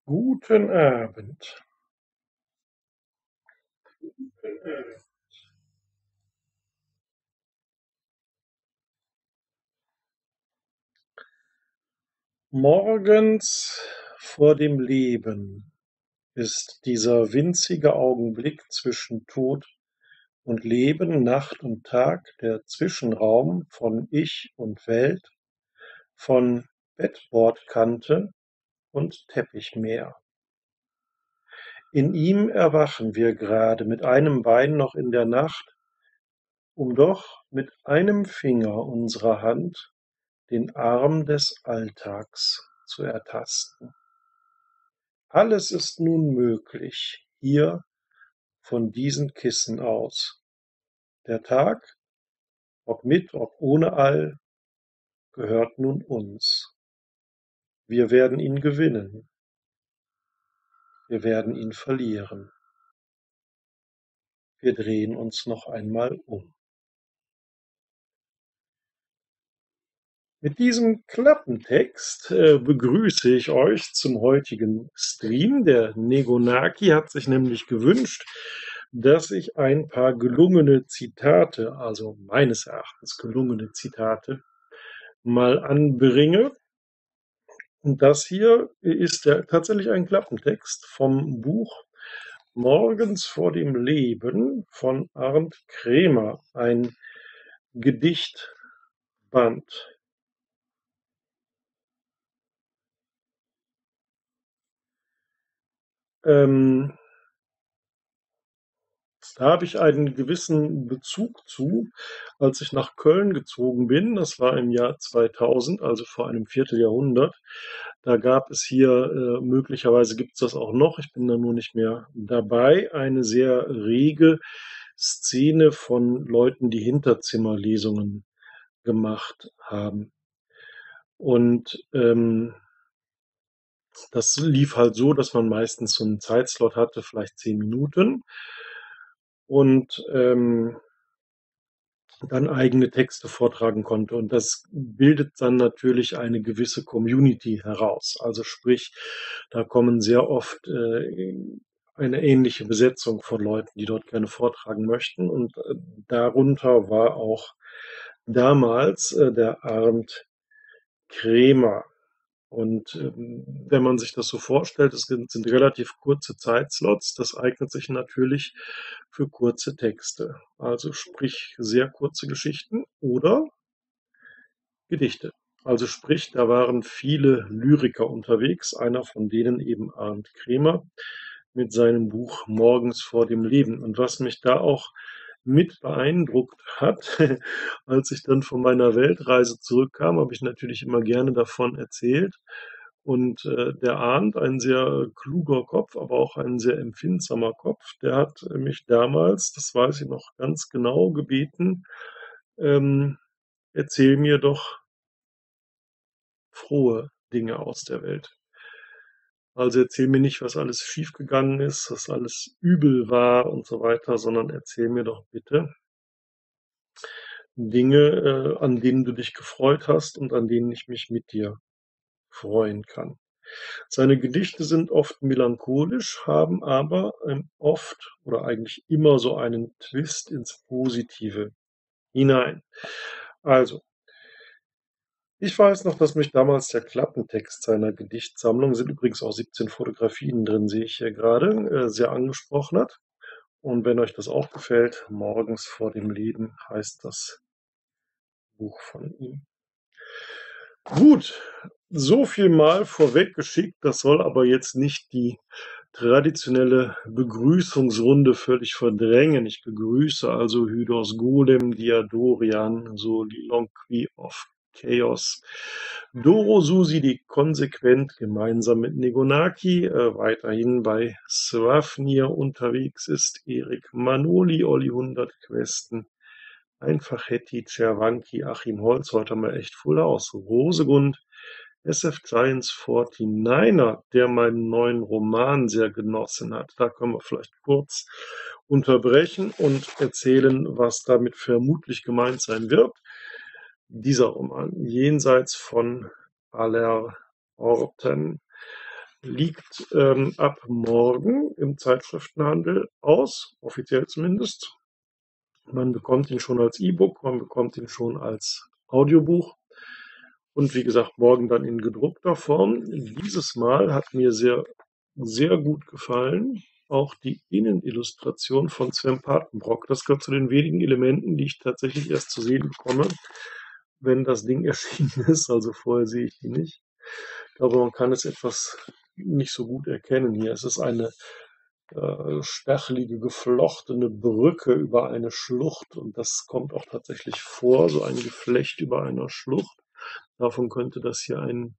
Guten Abend. Morgens vor dem Leben ist dieser winzige Augenblick zwischen Tod und Leben, Nacht und Tag, der Zwischenraum von Ich und Welt, von Bettbordkante und Teppichmeer. In ihm erwachen wir gerade mit einem Bein noch in der Nacht, um doch mit einem Finger unserer Hand den Arm des Alltags zu ertasten. Alles ist nun möglich, hier von diesen Kissen aus. Der Tag, ob mit, ob ohne All, gehört nun uns. Wir werden ihn gewinnen. Wir werden ihn verlieren. Wir drehen uns noch einmal um. Mit diesem Klappentext begrüße ich euch zum heutigen Stream. Der Negonaki hat sich nämlich gewünscht, dass ich ein paar gelungene Zitate, also meines Erachtens gelungene Zitate, mal anbringe. Und das hier ist tatsächlich ein Klappentext vom Buch Morgens vor dem Leben von Arndt Kremer, ein Gedichtband. Da habe ich einen gewissen Bezug zu, als ich nach Köln gezogen bin. Das war im Jahr 2000, also vor einem Vierteljahrhundert. Da gab es hier, möglicherweise gibt es das auch noch, ich bin da nur nicht mehr dabei, eine sehr rege Szene von Leuten, die Hinterzimmerlesungen gemacht haben. Und das lief halt so, dass man meistens so einen Zeitslot hatte, vielleicht 10 Minuten. Und dann eigene Texte vortragen konnte. Und das bildet dann natürlich eine gewisse Community heraus. Also sprich, da kommen sehr oft eine ähnliche Besetzung von Leuten, die dort gerne vortragen möchten. Und darunter war auch damals der Arndt Kremer. Und wenn man sich das so vorstellt, es sind relativ kurze Zeitslots, das eignet sich natürlich für kurze Texte. Also sprich sehr kurze Geschichten oder Gedichte. Also sprich, da waren viele Lyriker unterwegs, einer von denen eben Arndt Kremer mit seinem Buch Morgens vor dem Leben. Und was mich da auch mit beeindruckt hat, als ich dann von meiner Weltreise zurückkam, habe ich natürlich immer gerne davon erzählt. Und der Arndt, ein sehr kluger Kopf, aber auch ein sehr empfindsamer Kopf, der hat mich damals, das weiß ich noch ganz genau, gebeten, erzähl mir doch frohe Dinge aus der Welt. Also erzähl mir nicht, was alles schiefgegangen ist, was alles übel war und so weiter, sondern erzähl mir doch bitte Dinge, an denen du dich gefreut hast und an denen ich mich mit dir freuen kann. Seine Gedichte sind oft melancholisch, haben aber oft oder eigentlich immer so einen Twist ins Positive hinein. Also, ich weiß noch, dass mich damals der Klappentext seiner Gedichtsammlung, sind übrigens auch 17 Fotografien drin, sehe ich hier gerade, sehr angesprochen hat. Und wenn euch das auch gefällt, Morgens vor dem Leben heißt das Buch von ihm. Gut, so viel mal vorweggeschickt. Das soll aber jetzt nicht die traditionelle Begrüßungsrunde völlig verdrängen. Ich begrüße also Hydos Golem, Diadorian, Soliloquy of Chaos, Doro Susi, die konsequent gemeinsam mit Negonaki weiterhin bei Swafnir unterwegs ist, Erik Manoli, Olli 100 Questen, einfach Hetty, Cervanki, Achim Holz, heute haben wir echt Full House, Rosegund, SF Giants 49er, der meinen neuen Roman sehr genossen hat. Da können wir vielleicht kurz unterbrechen und erzählen, was damit vermutlich gemeint sein wird. Dieser Roman, Jenseits von aller Orten. liegt ab morgen im Zeitschriftenhandel aus, offiziell zumindest. Man bekommt ihn schon als E-Book, man bekommt ihn schon als Audiobuch und wie gesagt, morgen dann in gedruckter Form. Dieses Mal hat mir sehr, sehr gut gefallen auch die Innenillustration von Sven Papenbrock. Das gehört zu den wenigen Elementen, die ich tatsächlich erst zu sehen bekomme, wenn das Ding erschienen ist. Also vorher sehe ich die nicht. Ich glaube, man kann es etwas nicht so gut erkennen hier. Es ist eine stachelige, geflochtene Brücke über eine Schlucht und das kommt auch tatsächlich vor, so ein Geflecht über einer Schlucht. Davon könnte das hier ein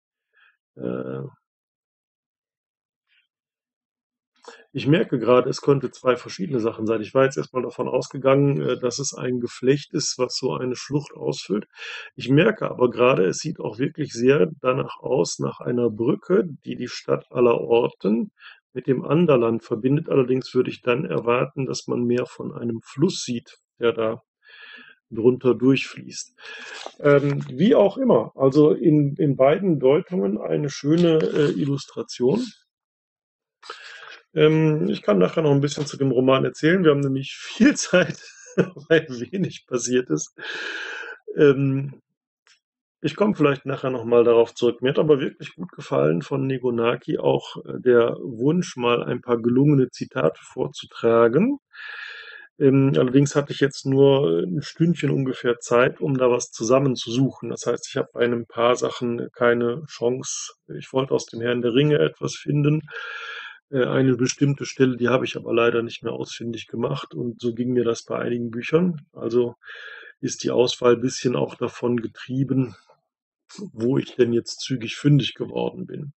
ich merke gerade, es könnte zwei verschiedene Sachen sein. Ich war jetzt erstmal davon ausgegangen, dass es ein Geflecht ist, was so eine Schlucht ausfüllt. Ich merke aber gerade, es sieht auch wirklich sehr danach aus, nach einer Brücke, die die Stadt Allerorten mit dem Anderland verbindet. Allerdings würde ich dann erwarten, dass man mehr von einem Fluss sieht, der da drunter durchfließt. Wie auch immer, also in beiden Deutungen eine schöne Illustration. Ich kann nachher noch ein bisschen zu dem Roman erzählen. Wir haben nämlich viel Zeit, weil wenig passiert ist. Ich komme vielleicht nachher noch mal darauf zurück. Mir hat aber wirklich gut gefallen von Negonaki auch der Wunsch, mal ein paar gelungene Zitate vorzutragen. Allerdings hatte ich jetzt nur ein Stündchen ungefähr Zeit, um da was zusammenzusuchen. Das heißt, ich habe bei ein paar Sachen keine Chance. Ich wollte aus dem Herrn der Ringe etwas finden. Eine bestimmte Stelle, die habe ich aber leider nicht mehr ausfindig gemacht und so ging mir das bei einigen Büchern. Also ist die Auswahl ein bisschen auch davon getrieben, wo ich denn jetzt zügig fündig geworden bin.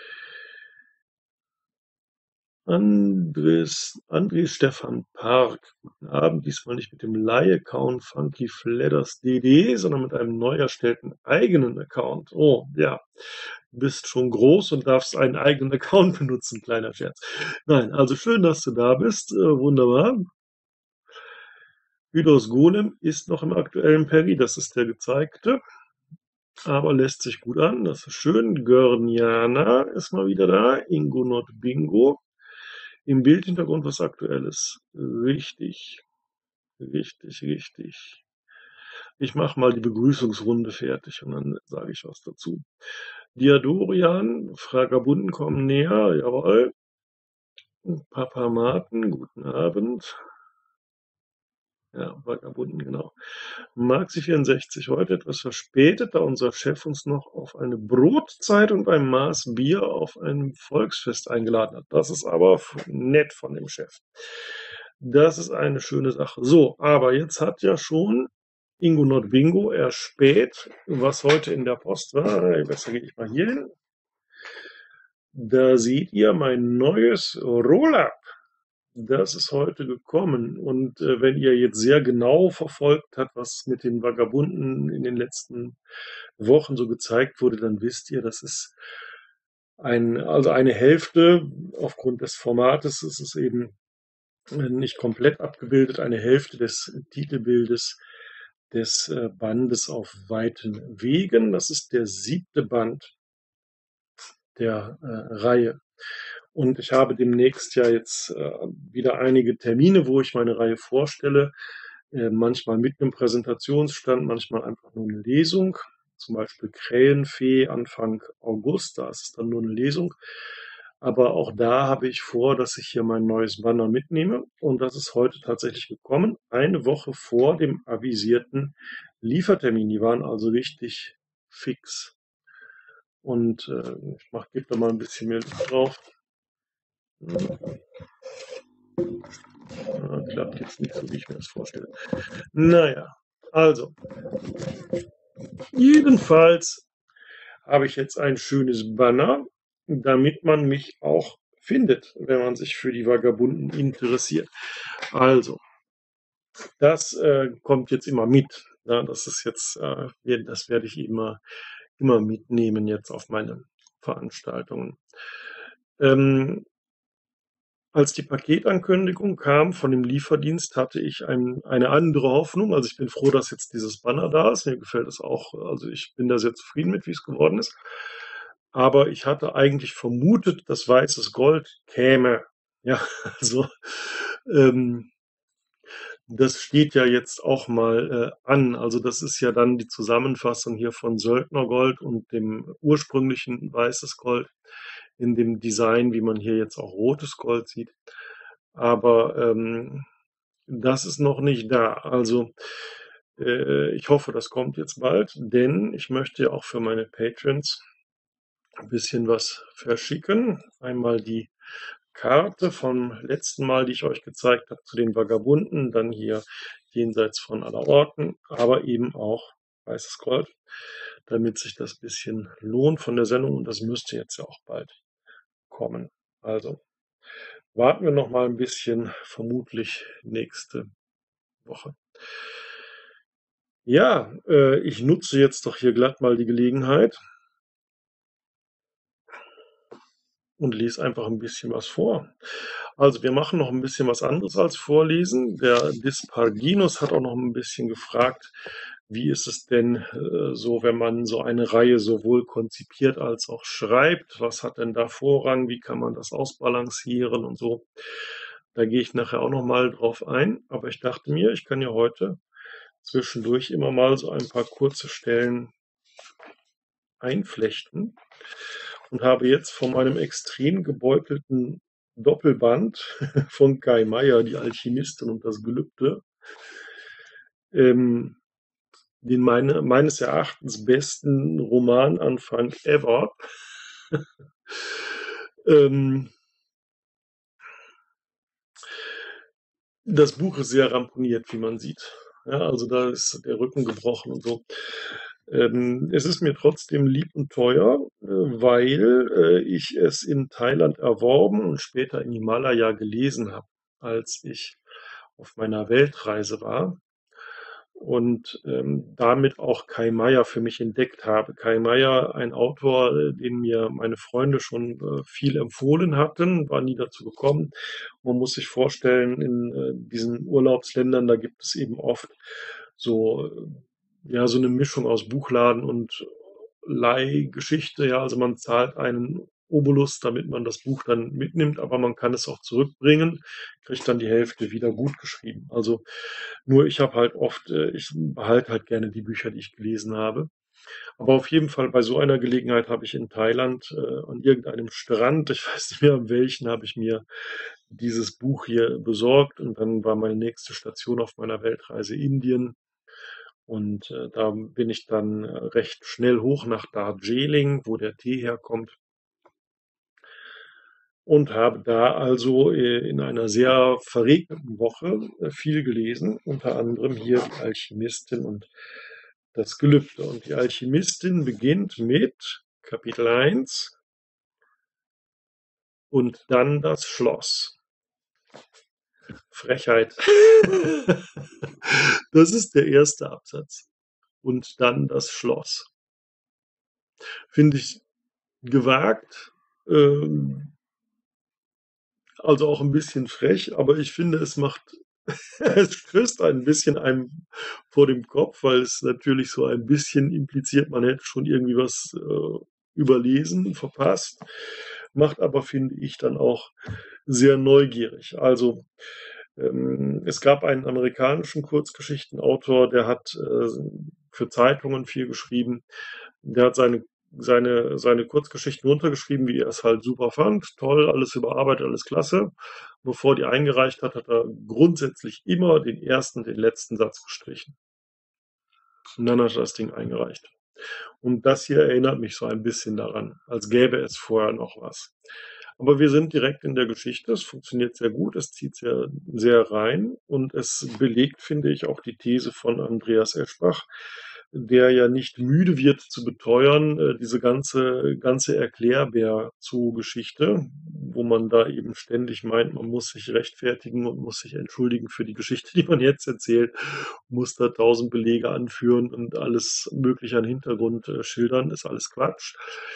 André Stefan Park. Guten Abend, diesmal nicht mit dem Leih-Account Funky Fladders DD, sondern mit einem neu erstellten eigenen Account. Oh, ja, du bist schon groß und darfst einen eigenen Account benutzen, kleiner Scherz. Nein, also schön, dass du da bist, wunderbar. Hydos Golem ist noch im aktuellen Peri, das ist der gezeigte, aber lässt sich gut an, das ist schön. Görniana ist mal wieder da, Ingo Not Bingo. Im Bildhintergrund was Aktuelles. Richtig, richtig, richtig. Ich mache mal die Begrüßungsrunde fertig und dann sage ich was dazu. Diadorian, Fragabunden kommen näher, jawohl. Papa Martin, guten Abend. Ja, Vagabunden, genau. Maxi64, heute etwas verspätet, da unser Chef uns noch auf eine Brotzeit und ein Maß Bier auf einem Volksfest eingeladen hat. Das ist aber nett von dem Chef. Das ist eine schöne Sache. So, aber jetzt hat ja schon Ingo Not Bingo erspäht, was heute in der Post war. Besser gehe ich mal hier hin. Da seht ihr mein neues Roll-Up. Das ist heute gekommen. Und wenn ihr jetzt sehr genau verfolgt habt, was mit den Vagabunden in den letzten Wochen so gezeigt wurde, dann wisst ihr, das ist also eine Hälfte, aufgrund des Formates ist es eben nicht komplett abgebildet, eine Hälfte des Titelbildes des Bandes auf weiten Wegen. Das ist der 7. Band der Reihe. Und ich habe demnächst ja jetzt wieder einige Termine, wo ich meine Reihe vorstelle. Manchmal mit einem Präsentationsstand, manchmal einfach nur eine Lesung. Zum Beispiel Krähenfee Anfang August, da ist es dann nur eine Lesung. Aber auch da habe ich vor, dass ich hier mein neues Banner mitnehme. Und das ist heute tatsächlich gekommen, eine Woche vor dem avisierten Liefertermin. Die waren also richtig fix. Und ich gebe da mal ein bisschen mehr Licht drauf. Klappt jetzt nicht so, wie ich mir das vorstelle. Naja, also. Jedenfalls habe ich jetzt ein schönes Banner, damit man mich auch findet, wenn man sich für die Vagabunden interessiert. Also, das kommt jetzt immer mit. Ja, das ist jetzt, das werde ich immer mitnehmen jetzt auf meine Veranstaltungen. Als die Paketankündigung kam von dem Lieferdienst, hatte ich eine andere Hoffnung. Also ich bin froh, dass jetzt dieses Banner da ist. Mir gefällt es auch. Also ich bin da sehr zufrieden mit, wie es geworden ist. aber ich hatte eigentlich vermutet, dass Weißes Gold käme. Ja, also, ähm, das steht ja jetzt auch mal an. Also das ist ja dann die Zusammenfassung hier von Söldnergold und dem ursprünglichen Weißes Gold in dem Design, wie man hier jetzt auch Rotes Gold sieht. Aber das ist noch nicht da. Also ich hoffe, das kommt jetzt bald, denn ich möchte ja auch für meine Patrons ein bisschen was verschicken. Einmal die Karte vom letzten Mal, die ich euch gezeigt habe, zu den Vagabunden, dann hier jenseits von aller Orten, aber eben auch Weißes Gold, damit sich das bisschen lohnt von der Sendung und das müsste jetzt ja auch bald kommen. Also warten wir noch mal ein bisschen, vermutlich nächste Woche. Ja, ich nutze jetzt doch hier glatt mal die Gelegenheit und lese einfach ein bisschen was vor. Also wir machen noch ein bisschen was anderes als vorlesen. Der Disparginus hat auch noch ein bisschen gefragt, wie ist es denn so, wenn man so eine Reihe sowohl konzipiert als auch schreibt? Was hat denn da Vorrang? Wie kann man das ausbalancieren und so? Da gehe ich nachher auch noch mal drauf ein. Aber ich dachte mir, ich kann ja heute zwischendurch immer mal so ein paar kurze Stellen einflechten und habe jetzt von meinem extrem gebeutelten Doppelband von Kai Meier, Die Alchemistin und das Gelübde, den meines Erachtens besten Romananfang ever. Das Buch ist sehr ramponiert, wie man sieht. Ja, also da ist der Rücken gebrochen und so. Es ist mir trotzdem lieb und teuer, weil ich es in Thailand erworben und später im Himalaya gelesen habe, als ich auf meiner Weltreise war und damit auch Kai Meier für mich entdeckt habe. Kai Meier, ein Autor, den mir meine Freunde schon viel empfohlen hatten, war nie dazu gekommen. Man muss sich vorstellen, in diesen Urlaubsländern, da gibt es eben oft so, ja, so eine Mischung aus Buchladen und Leihgeschichte. Ja, also man zahlt einen Obolus, damit man das Buch dann mitnimmt, aber man kann es auch zurückbringen, kriegt dann die Hälfte wieder gut geschrieben. Also nur ich habe halt oft, ich behalte halt gerne die Bücher, die ich gelesen habe. Aber auf jeden Fall bei so einer Gelegenheit habe ich in Thailand an irgendeinem Strand, ich weiß nicht mehr an welchen, habe ich mir dieses Buch hier besorgt und dann war meine nächste Station auf meiner Weltreise Indien. Und da bin ich dann recht schnell hoch nach Darjeeling, wo der Tee herkommt. Und habe da also in einer sehr verregneten Woche viel gelesen, unter anderem hier Die Alchemistin und das Gelübde. Und die Alchemistin beginnt mit Kapitel 1 und dann das Schloss. Frechheit. Das ist der erste Absatz. Und dann das Schloss. Finde ich gewagt, also auch ein bisschen frech, aber ich finde, es macht, es stößt ein bisschen einem vor dem Kopf, weil es natürlich so ein bisschen impliziert, man hätte schon irgendwie was überlesen, verpasst, macht aber, finde ich, dann auch sehr neugierig. Also es gab einen amerikanischen Kurzgeschichtenautor, der hat für Zeitungen viel geschrieben. Der hat seine Kurzgeschichten runtergeschrieben, wie er es halt super fand. Toll, alles überarbeitet, alles klasse. Bevor die eingereicht hat, hat er grundsätzlich immer den ersten, den letzten Satz gestrichen. Und dann hat er das Ding eingereicht. Und das hier erinnert mich so ein bisschen daran, als gäbe es vorher noch was. Aber wir sind direkt in der Geschichte. Es funktioniert sehr gut, es zieht sehr, sehr rein und es belegt, finde ich, auch die These von Andreas Eschbach, der ja nicht müde wird zu beteuern, diese ganze Erklärbär-Zoo-Geschichte, wo man da eben ständig meint, man muss sich rechtfertigen und muss sich entschuldigen für die Geschichte, die man jetzt erzählt, muss da 1000 Belege anführen und alles Mögliche an Hintergrund schildern, ist alles Quatsch.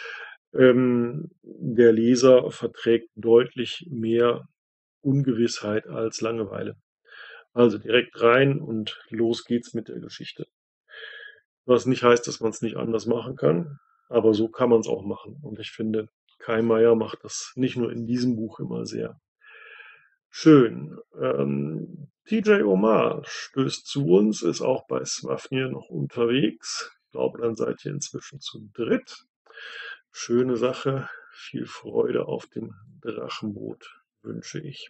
Der Leser verträgt deutlich mehr Ungewissheit als Langeweile. Also direkt rein und los geht's mit der Geschichte. Was nicht heißt, dass man es nicht anders machen kann. aber so kann man es auch machen. Und ich finde, Kai Meier macht das nicht nur in diesem Buch immer sehr schön. TJ Omar stößt zu uns, ist auch bei Swafnir noch unterwegs. Ich glaube, dann seid ihr inzwischen zu dritt. Schöne Sache. Viel Freude auf dem Drachenboot wünsche ich.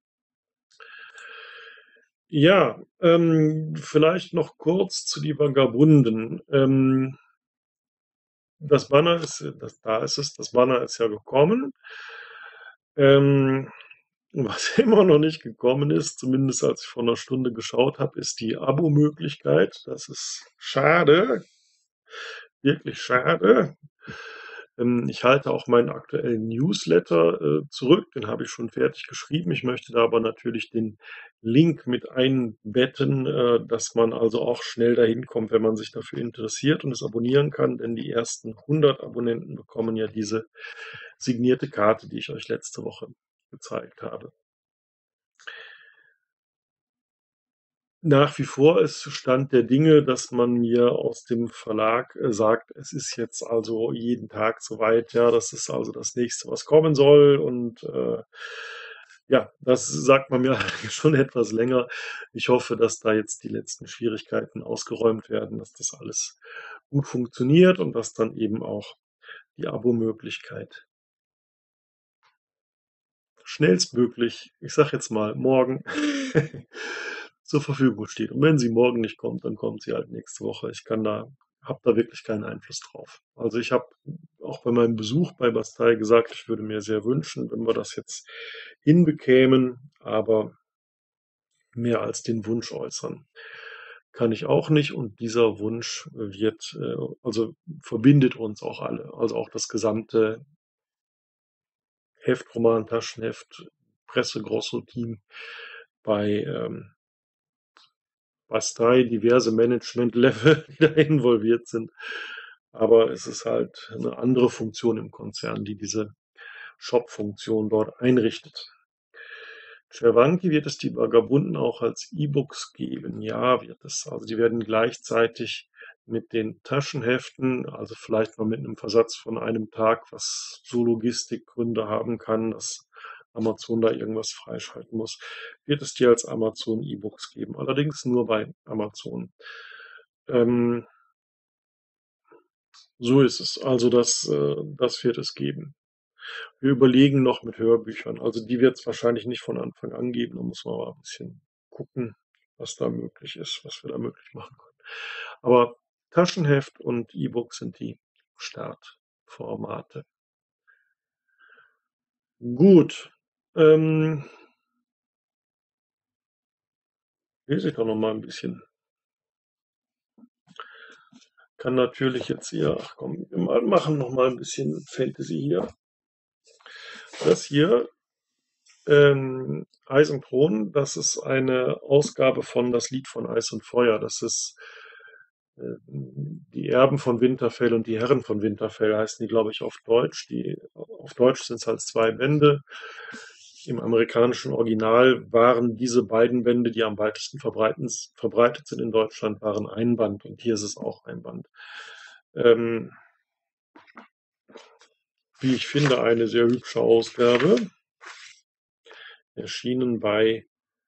Ja, vielleicht noch kurz zu die Vagabunden. Das Banner ist, da ist es, das Banner ist ja gekommen. Was immer noch nicht gekommen ist, zumindest als ich vor einer Stunde geschaut habe, ist die Abo-Möglichkeit. Das ist schade, wirklich schade. Ich halte auch meinen aktuellen Newsletter zurück, den habe ich schon fertig geschrieben. Ich möchte da aber natürlich den Link mit einbetten, dass man also auch schnell dahin kommt, wenn man sich dafür interessiert und es abonnieren kann, denn die ersten 100 Abonnenten bekommen ja diese signierte Karte, die ich euch letzte Woche gezeigt habe. Nach wie vor ist Stand der Dinge, dass man mir aus dem Verlag sagt, es ist jetzt also jeden Tag soweit, ja, das ist also das nächste, was kommen soll. Und ja, das sagt man mir schon etwas länger. Ich hoffe, dass da jetzt die letzten Schwierigkeiten ausgeräumt werden, dass das alles gut funktioniert und dass dann eben auch die Abo-Möglichkeit schnellstmöglich, ich sage jetzt mal morgen, zur Verfügung steht. Und wenn sie morgen nicht kommt, dann kommt sie halt nächste Woche. Habe da wirklich keinen Einfluss drauf. Also ich habe auch bei meinem Besuch bei Bastei gesagt, ich würde mir sehr wünschen, wenn wir das jetzt hinbekämen, aber mehr als den Wunsch äußern kann ich auch nicht. Und dieser Wunsch also verbindet uns auch alle. Also auch das gesamte Heftroman, Taschenheft, Presse-Grosso-Team bei Bastei, diverse Management-Level, die da involviert sind. Aber es ist halt eine andere Funktion im Konzern, die diese Shop-Funktion dort einrichtet. Cervanti wird es die Vagabunden auch als E-Books geben. Ja, wird es. Also die werden gleichzeitig mit den Taschenheften, also vielleicht mal mit einem Versatz von einem Tag, was so Logistikgründe haben kann, dass Amazon da irgendwas freischalten muss, wird es die als Amazon E-Books geben. Allerdings nur bei Amazon. Ähm, so ist es. Also das wird es geben. Wir überlegen noch mit Hörbüchern. Also die wird es wahrscheinlich nicht von Anfang an geben. Da muss man aber ein bisschen gucken, was da möglich ist, was wir da möglich machen können. Aber Taschenheft und E-Book sind die Startformate. Gut. Lese ich doch noch mal ein bisschen. Kann natürlich jetzt hier, ach komm, wir machen noch mal ein bisschen Fantasy hier. Das hier Eis und Thron, das ist eine Ausgabe von Das Lied von Eis und Feuer. Das ist die Erben von Winterfell und die Herren von Winterfell heißen die, glaube ich, auf Deutsch. Auf Deutsch sind es halt 2 Bände. Im amerikanischen Original waren diese beiden Bände, die am weitesten verbreitet sind in Deutschland, waren ein Band und hier ist es auch ein Band. Ähm, Wie ich finde, eine sehr hübsche Ausgabe. Erschienen bei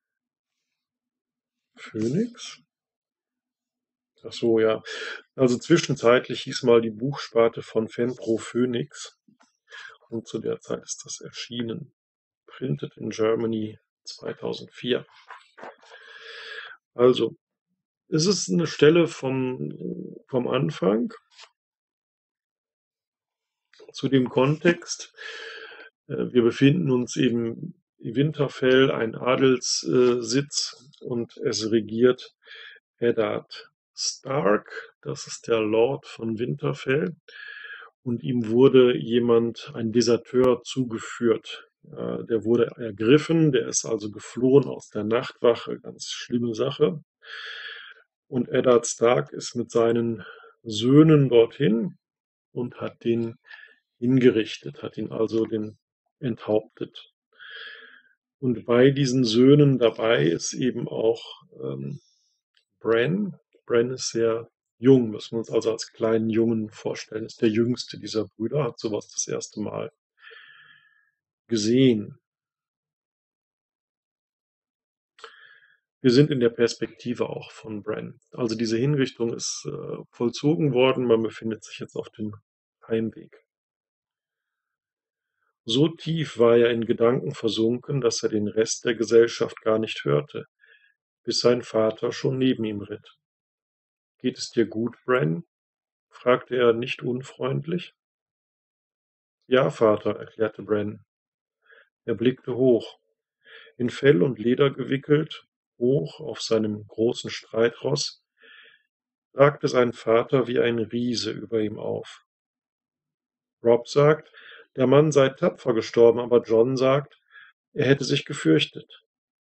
Phoenix. Ach so, ja. Also zwischenzeitlich hieß mal die Buchsparte von Fenpro Phoenix und zu der Zeit ist das erschienen. Printed in Germany 2004. Also, es ist eine Stelle vom Anfang zu dem Kontext. Wir befinden uns eben in Winterfell, ein Adelssitz, und es regiert Eddard Stark, das ist der Lord von Winterfell, und ihm wurde ein Deserteur, zugeführt. Der wurde ergriffen, der ist also geflohen aus der Nachtwache, ganz schlimme Sache. Und Eddard Stark ist mit seinen Söhnen dorthin und hat den hingerichtet, hat ihn also enthauptet. Und bei diesen Söhnen dabei ist eben auch Bran. Bran ist sehr Jung, müssen wir uns also als kleinen Jungen vorstellen, ist der jüngste dieser Brüder, hat sowas das erste Mal gesehen. Wir sind in der Perspektive auch von Bran. Also diese Hinrichtung ist vollzogen worden, man befindet sich jetzt auf dem Heimweg. So tief war er in Gedanken versunken, dass er den Rest der Gesellschaft gar nicht hörte, bis sein Vater schon neben ihm ritt. »Geht es dir gut, Bran?« fragte er nicht unfreundlich. »Ja, Vater«, erklärte Bran. Er blickte hoch. In Fell und Leder gewickelt, hoch auf seinem großen Streitross, ragte sein Vater wie ein Riese über ihm auf. Robb sagt, der Mann sei tapfer gestorben, aber Jon sagt, er hätte sich gefürchtet.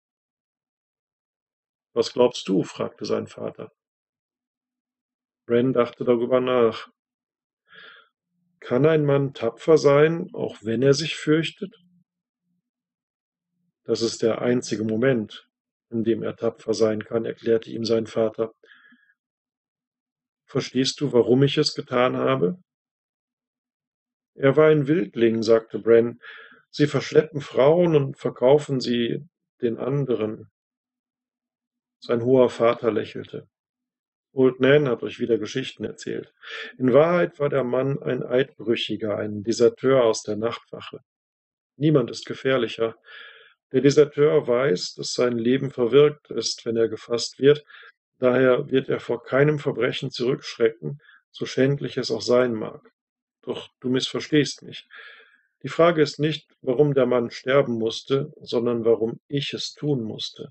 »Was glaubst du?« fragte sein Vater. Bran dachte darüber nach. Kann ein Mann tapfer sein, auch wenn er sich fürchtet? Das ist der einzige Moment, in dem er tapfer sein kann, erklärte ihm sein Vater. Verstehst du, warum ich es getan habe? Er war ein Wildling, sagte Bran. Sie verschleppen Frauen und verkaufen sie den anderen. Sein hoher Vater lächelte. Old Nan hat euch wieder Geschichten erzählt. In Wahrheit war der Mann ein Eidbrüchiger, ein Deserteur aus der Nachtwache. Niemand ist gefährlicher. Der Deserteur weiß, dass sein Leben verwirkt ist, wenn er gefasst wird. Daher wird er vor keinem Verbrechen zurückschrecken, so schändlich es auch sein mag. Doch du missverstehst mich. Die Frage ist nicht, warum der Mann sterben musste, sondern warum ich es tun musste.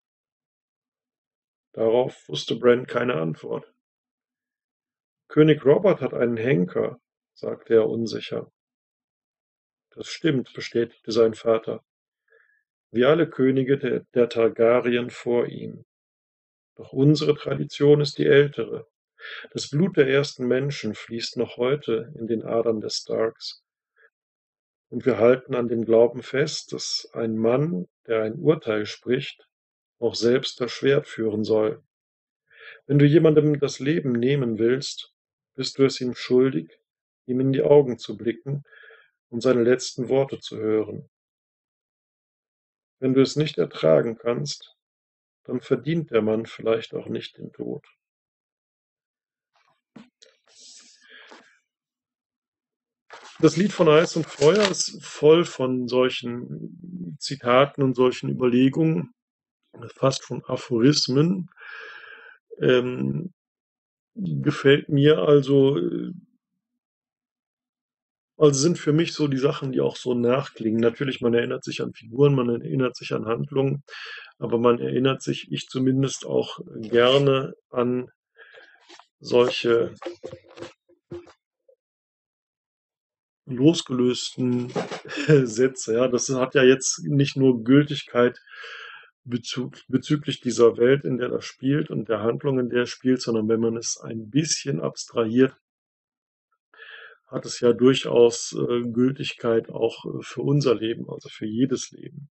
Darauf wusste Bran keine Antwort. König Robert hat einen Henker, sagte er unsicher. Das stimmt, bestätigte sein Vater. Wie alle Könige der Targaryen vor ihm. Doch unsere Tradition ist die ältere. Das Blut der ersten Menschen fließt noch heute in den Adern des Starks. Und wir halten an dem Glauben fest, dass ein Mann, der ein Urteil spricht, auch selbst das Schwert führen soll. Wenn du jemandem das Leben nehmen willst, bist du es ihm schuldig, ihm in die Augen zu blicken und seine letzten Worte zu hören. Wenn du es nicht ertragen kannst, dann verdient der Mann vielleicht auch nicht den Tod. Das Lied von Eis und Feuer ist voll von solchen Zitaten und solchen Überlegungen, fast von Aphorismen. Gefällt mir also sind für mich so die Sachen, die auch so nachklingen. Natürlich, man erinnert sich an Figuren, man erinnert sich an Handlungen, aber man erinnert sich, ich zumindest auch gerne an solche losgelösten Sätze. Ja, das hat ja jetzt nicht nur Gültigkeit bezüglich dieser Welt, in der das spielt und der Handlung, in der es spielt, sondern wenn man es ein bisschen abstrahiert, hat es ja durchaus Gültigkeit auch für unser Leben, also für jedes Leben.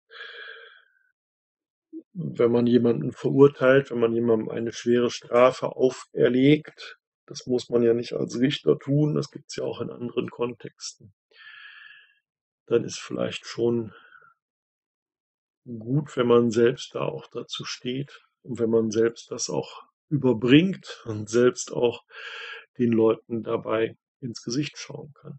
Wenn man jemanden verurteilt, wenn man jemandem eine schwere Strafe auferlegt, das muss man ja nicht als Richter tun, das gibt es ja auch in anderen Kontexten, dann ist vielleicht schon gut, wenn man selbst da auch dazu steht und wenn man selbst das auch überbringt und selbst auch den Leuten dabei ins Gesicht schauen kann.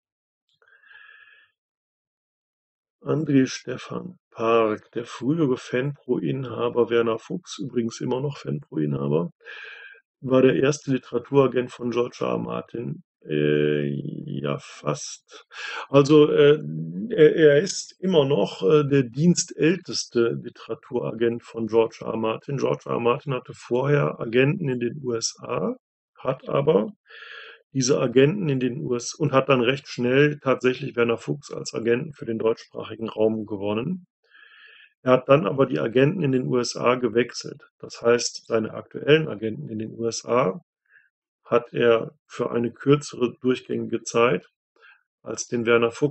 André Stefan Park, der frühere Fanpro-Inhaber Werner Fuchs, übrigens immer noch Fanpro-Inhaber, war der erste Literaturagent von George R. R. Martin. Ja, fast. Also er ist immer noch der dienstälteste Literaturagent von George R. R. Martin. George R. R. Martin hatte vorher Agenten in den USA, hat aber diese Agenten in den USA und hat dann recht schnell tatsächlich Werner Fuchs als Agenten für den deutschsprachigen Raum gewonnen. Er hat dann aber die Agenten in den USA gewechselt. Das heißt, seine aktuellen Agenten in den USA hat er für eine kürzere durchgängige Zeit als den Werner Fuchs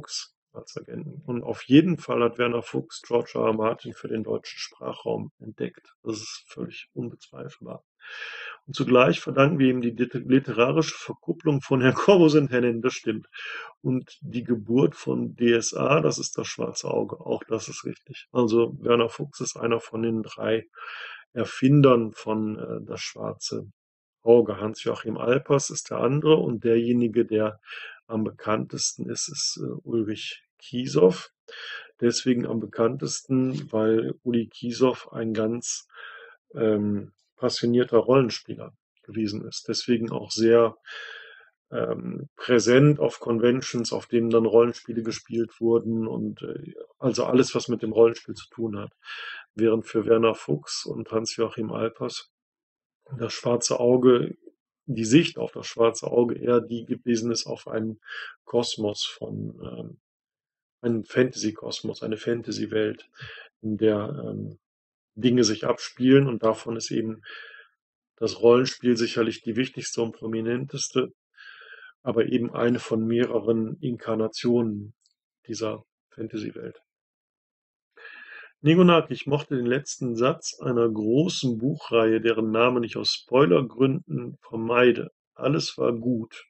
als Agenten. Und auf jeden Fall hat Werner Fuchs George R. R. Martin für den deutschen Sprachraum entdeckt. Das ist völlig unbezweifelbar. Und zugleich verdanken wir ihm die literarische Verkupplung von Herrn Corvus und Hennen, das stimmt. Und die Geburt von DSA, das ist das Schwarze Auge, auch das ist richtig. Also Werner Fuchs ist einer von den 3 Erfindern von das Schwarze Auge. Hans-Joachim Alpers ist der andere und derjenige, der am bekanntesten ist, ist Ulrich Kiesow. Deswegen am bekanntesten, weil Uli Kiesow ein ganz passionierter Rollenspieler gewesen ist. Deswegen auch sehr präsent auf Conventions, auf denen dann Rollenspiele gespielt wurden und also alles, was mit dem Rollenspiel zu tun hat. Während für Werner Fuchs und Hans-Joachim Alpers das Schwarze Auge, die Sicht auf das Schwarze Auge eher die gewesen ist auf einen Kosmos einen Fantasy-Kosmos, eine Fantasy-Welt, in der Dinge sich abspielen und davon ist eben das Rollenspiel sicherlich die wichtigste und prominenteste, aber eben eine von mehreren Inkarnationen dieser Fantasy-Welt. Negonaki, ich mochte den letzten Satz einer großen Buchreihe, deren Namen ich aus Spoilergründen vermeide. Alles war gut.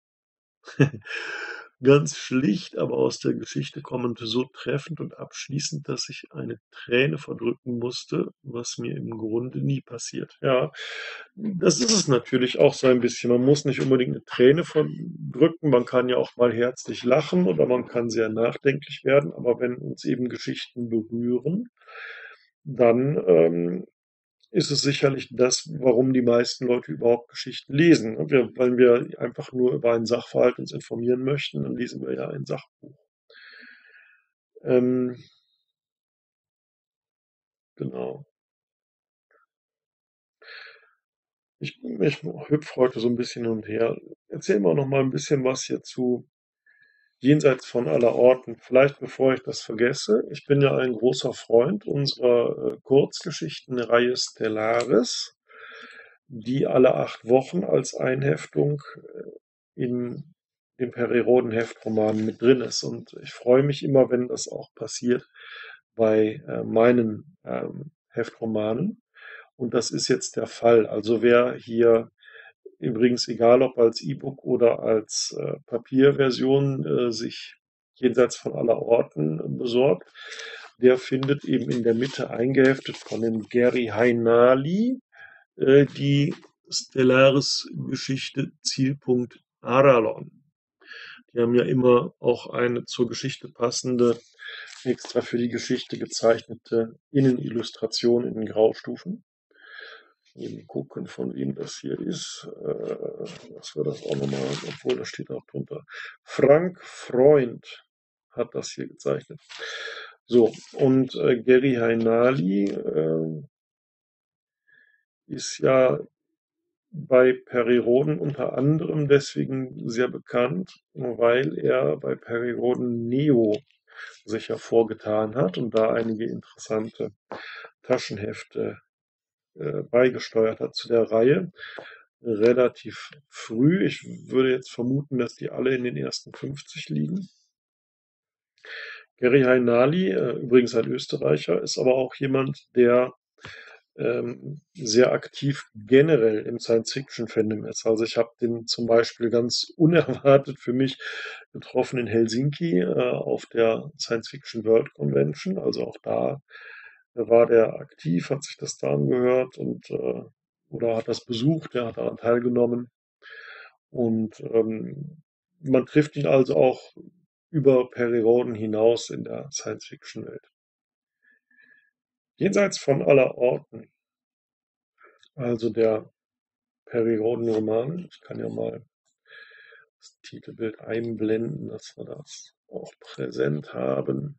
Ganz schlicht, aber aus der Geschichte kommend so treffend und abschließend, dass ich eine Träne verdrücken musste, was mir im Grunde nie passiert. Ja, das ist es natürlich auch so ein bisschen. Man muss nicht unbedingt eine Träne verdrücken, man kann ja auch mal herzlich lachen oder man kann sehr nachdenklich werden, aber wenn uns eben Geschichten berühren, dann ist es sicherlich das, warum die meisten Leute überhaupt Geschichten lesen. Ne? Weil wir einfach nur über einen Sachverhalt uns informieren möchten, dann lesen wir ja ein Sachbuch. Ähm, genau. Ich hüpfe heute so ein bisschen hin und her. Erzähl mal noch mal ein bisschen was hier zu Jenseits von aller Orten. Vielleicht bevor ich das vergesse, ich bin ja ein großer Freund unserer Kurzgeschichtenreihe Stellaris, die alle 8 Wochen als Einheftung in den Perioden-Heftromanen mit drin ist. Und ich freue mich immer, wenn das auch passiert bei meinen Heftromanen. Und das ist jetzt der Fall. Also wer hier übrigens, egal ob als E-Book oder als Papierversion, sich jenseits von aller Orten besorgt, der findet eben in der Mitte eingeheftet von dem Gary Heinali die Stellaris-Geschichte Zielpunkt Aralon. Die haben ja immer auch eine zur Geschichte passende, extra für die Geschichte gezeichnete Innenillustration in den Graustufen. Eben gucken, von wem das hier ist. Was war das auch nochmal? Obwohl, da steht auch drunter. Frank Freund hat das hier gezeichnet. So, und Gary Heinali ist ja bei Perry-Rhodan unter anderem deswegen sehr bekannt, weil er bei Perry-Rhodan Neo sich hervorgetan hat und da einige interessante Taschenhefte beigesteuert hat zu der Reihe. Relativ früh. Ich würde jetzt vermuten, dass die alle in den ersten 50 liegen. Gary Heinali, übrigens ein Österreicher, ist aber auch jemand, der sehr aktiv generell im Science-Fiction-Fandom ist. Also ich habe den zum Beispiel ganz unerwartet für mich getroffen in Helsinki auf der Science-Fiction World Convention. Also auch da war der aktiv, hat sich das da angehört und oder hat das besucht, er hat daran teilgenommen. Und man trifft ihn also auch über Perioden hinaus in der Science-Fiction-Welt. Jenseits von aller Orten, also der Periodenroman. Ich kann ja mal das Titelbild einblenden, dass wir das auch präsent haben.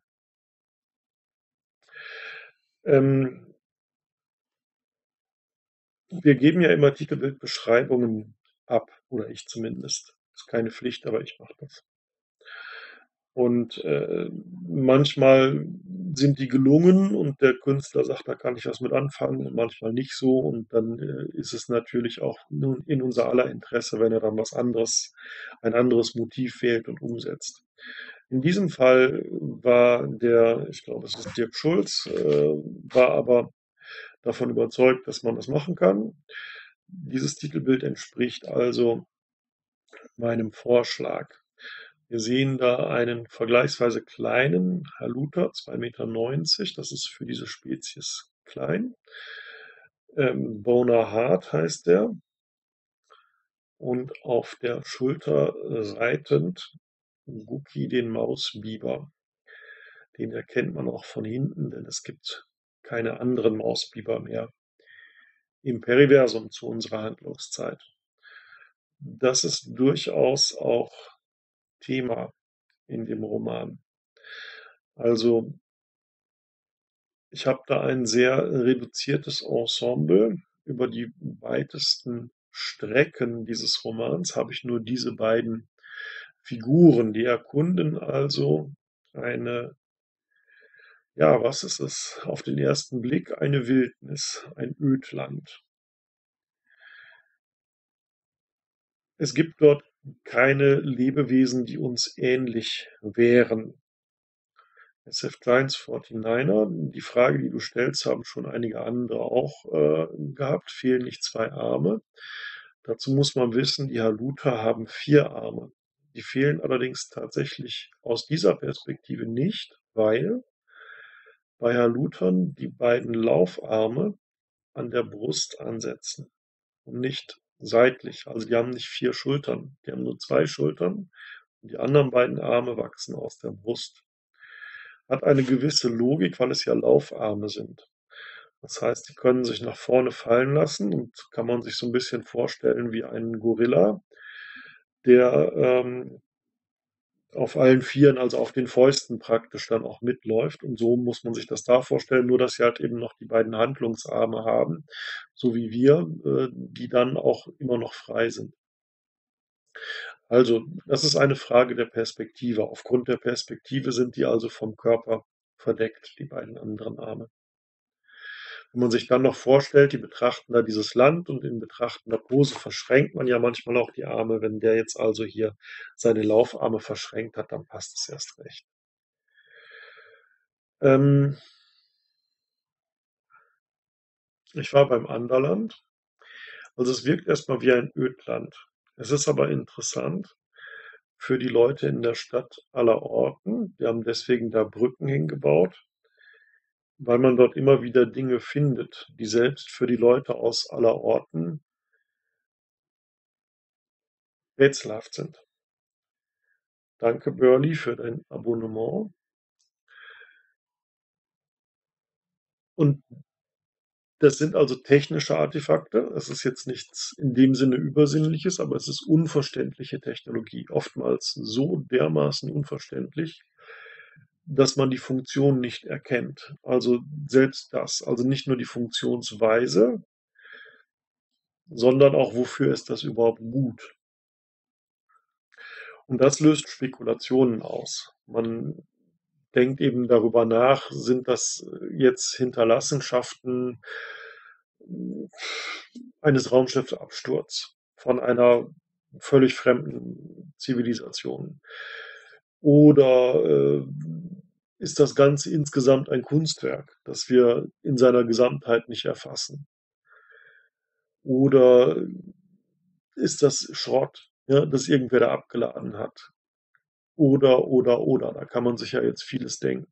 Wir geben ja immer Titelbildbeschreibungen ab, oder ich zumindest. Ist keine Pflicht, aber ich mache das. Und manchmal sind die gelungen und der Künstler sagt, da kann ich was mit anfangen und manchmal nicht so. Und dann ist es natürlich auch nun in unser aller Interesse, wenn er dann was anderes, ein anderes Motiv wählt und umsetzt. In diesem Fall war ich glaube, es ist Dirk Schulz, war aber davon überzeugt, dass man das machen kann. Dieses Titelbild entspricht also meinem Vorschlag. Wir sehen da einen vergleichsweise kleinen Haluter, 2,90 Meter. Das ist für diese Spezies klein. Boner Hart heißt der. Und auf der Schulter reitend Guki den Mausbiber. Den erkennt man auch von hinten, denn es gibt keine anderen Mausbiber mehr im Periversum zu unserer Handlungszeit. Das ist durchaus auch Thema in dem Roman. Also ich habe da ein sehr reduziertes Ensemble. Über die weitesten Strecken dieses Romans habe ich nur diese beiden Figuren, die erkunden also eine, ja, was ist es? Auf den ersten Blick eine Wildnis, ein Ödland. Es gibt dort keine Lebewesen, die uns ähnlich wären. SF Giants 49er, die Frage, die du stellst, haben schon einige andere auch gehabt. Fehlen nicht zwei Arme? Dazu muss man wissen, die Haluter haben 4 Arme. Die fehlen allerdings tatsächlich aus dieser Perspektive nicht, weil bei Halutern die beiden Laufarme an der Brust ansetzen und nicht seitlich. Also die haben nicht 4 Schultern, die haben nur 2 Schultern und die anderen beiden Arme wachsen aus der Brust. Hat eine gewisse Logik, weil es ja Laufarme sind. Das heißt, die können sich nach vorne fallen lassen und kann man sich so ein bisschen vorstellen wie einen Gorilla, der auf allen Vieren, also auf den Fäusten praktisch dann auch mitläuft. Und so muss man sich das da vorstellen, nur dass sie halt eben noch die beiden Handlungsarme haben, so wie wir, die dann auch immer noch frei sind. Also, das ist eine Frage der Perspektive. Aufgrund der Perspektive sind die also vom Körper verdeckt, die beiden anderen Arme. Wenn man sich dann noch vorstellt, die betrachten da dieses Land und in betrachtender Pose verschränkt man ja manchmal auch die Arme. Wenn der jetzt also hier seine Laufarme verschränkt hat, dann passt es erst recht. Ich war beim Anderland. Also es wirkt erstmal wie ein Ödland. Es ist aber interessant für die Leute in der Stadt aller Orten. Wir haben deswegen da Brücken hingebaut, weil man dort immer wieder Dinge findet, die selbst für die Leute aus aller Orten rätselhaft sind. Danke, Burley, für dein Abonnement. Und das sind also technische Artefakte. Es ist jetzt nichts in dem Sinne Übersinnliches, aber es ist unverständliche Technologie. Oftmals so dermaßen unverständlich, dass man die Funktion nicht erkennt. Also selbst das, also nicht nur die Funktionsweise, sondern auch, wofür ist das überhaupt gut? Und das löst Spekulationen aus. Man denkt eben darüber nach, sind das jetzt Hinterlassenschaften eines Raumschiffsabsturzes von einer völlig fremden Zivilisation? Oder ist das Ganze insgesamt ein Kunstwerk, das wir in seiner Gesamtheit nicht erfassen? Oder ist das Schrott, ja, das irgendwer da abgeladen hat? Oder. Da kann man sich ja jetzt vieles denken.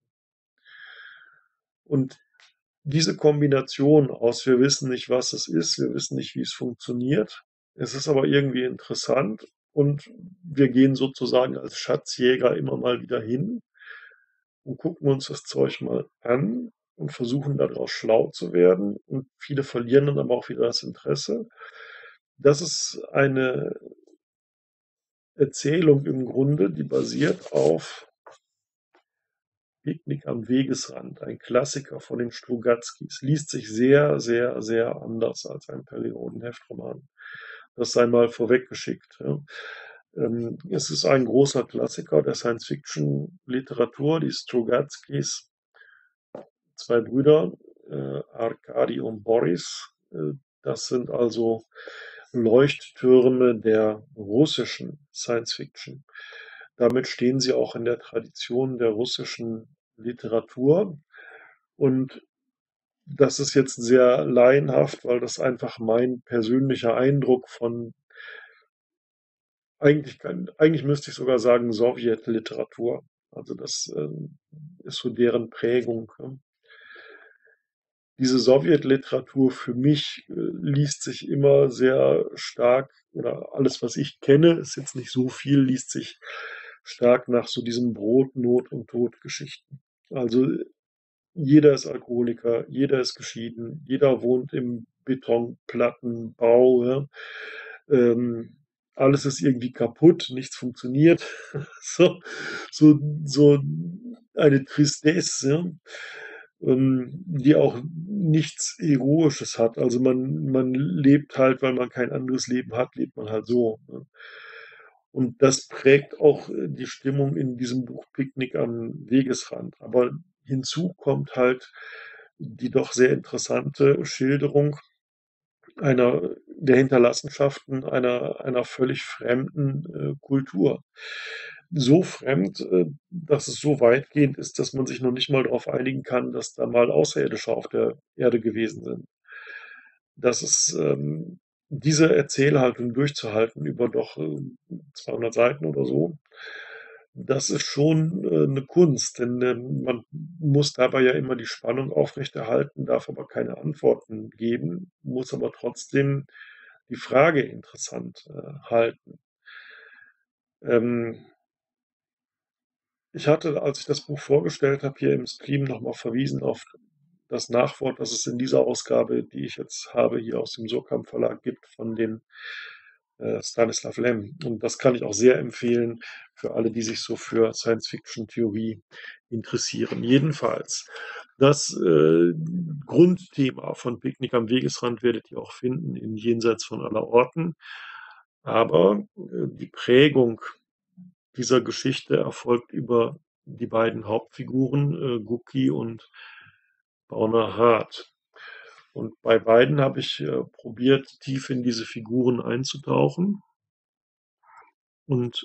Und diese Kombination aus, wir wissen nicht, was es ist, wir wissen nicht, wie es funktioniert, es ist aber irgendwie interessant und wir gehen sozusagen als Schatzjäger immer mal wieder hin und gucken uns das Zeug mal an und versuchen daraus schlau zu werden. Und viele verlieren dann aber auch wieder das Interesse. Das ist eine Erzählung im Grunde, die basiert auf Picknick am Wegesrand, ein Klassiker von den Strugatskis. Liest sich sehr, sehr, sehr anders als ein Periodenheftroman. Das sei mal vorweggeschickt. Ja. Es ist ein großer Klassiker der Science-Fiction-Literatur, die Strugatskis, zwei Brüder, Arkadi und Boris. Das sind also Leuchttürme der russischen Science-Fiction. damit stehen sie auch in der Tradition der russischen Literatur. Und das ist jetzt sehr laienhaft, weil das einfach mein persönlicher Eindruck von eigentlich müsste ich sogar sagen Sowjetliteratur. Also das ist so deren Prägung. Ne? Diese Sowjetliteratur für mich liest sich immer sehr stark, oder alles, was ich kenne, ist jetzt nicht so viel, liest sich stark nach so diesem Brot, Not und Tod-Geschichten. Also jeder ist Alkoholiker, jeder ist geschieden, jeder wohnt im Betonplattenbau. Ja. Ähm, alles ist irgendwie kaputt, nichts funktioniert. So, so eine Tristesse, ja, die auch nichts Heroisches hat. Also man lebt halt, weil man kein anderes Leben hat, lebt man halt so. Ne? Und das prägt auch die Stimmung in diesem Buch Picknick am Wegesrand. Aber hinzu kommt halt die doch sehr interessante Schilderung der Hinterlassenschaften einer völlig fremden Kultur. So fremd, dass es so weitgehend ist, dass man sich noch nicht mal darauf einigen kann, dass da mal Außerirdische auf der Erde gewesen sind. Das ist diese Erzählhaltung durchzuhalten über doch 200 Seiten oder so, das ist schon eine Kunst, denn man muss dabei ja immer die Spannung aufrechterhalten, darf aber keine Antworten geben, muss aber trotzdem die Frage interessant halten. Ähm, Ich hatte, als ich das Buch vorgestellt habe, hier im Stream nochmal verwiesen auf das Nachwort, das es in dieser Ausgabe, die ich jetzt habe, hier aus dem Surkamp Verlag gibt, von dem Stanislav Lem. Und das kann ich auch sehr empfehlen für alle, die sich so für Science-Fiction-Theorie interessieren. Jedenfalls, das Grundthema von Picknick am Wegesrand werdet ihr auch finden in Jenseits von aller Orten. Aber die Prägung dieser Geschichte erfolgt über die beiden Hauptfiguren, Guki und Bauner Hart. Und bei beiden habe ich probiert, tief in diese Figuren einzutauchen und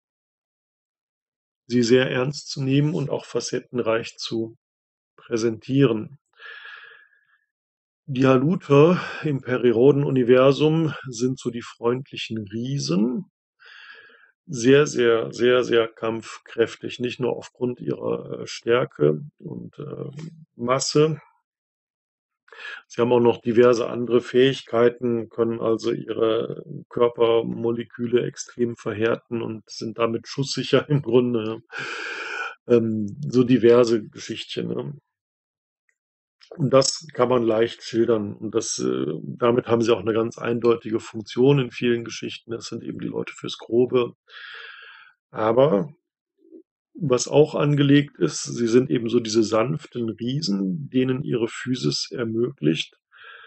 sie sehr ernst zu nehmen und auch facettenreich zu präsentieren. Die Haluter im Periroden-Universum sind so die freundlichen Riesen, sehr, sehr, sehr, sehr kampfkräftig, nicht nur aufgrund ihrer Stärke und Masse. Sie haben auch noch diverse andere Fähigkeiten, können also ihre Körpermoleküle extrem verhärten und sind damit schusssicher im Grunde. So diverse Geschichtchen. Ne? Und das kann man leicht schildern. Und damit haben sie auch eine ganz eindeutige Funktion in vielen Geschichten. Das sind eben die Leute fürs Grobe. Aber was auch angelegt ist, sie sind eben so diese sanften Riesen, denen ihre Physis ermöglicht,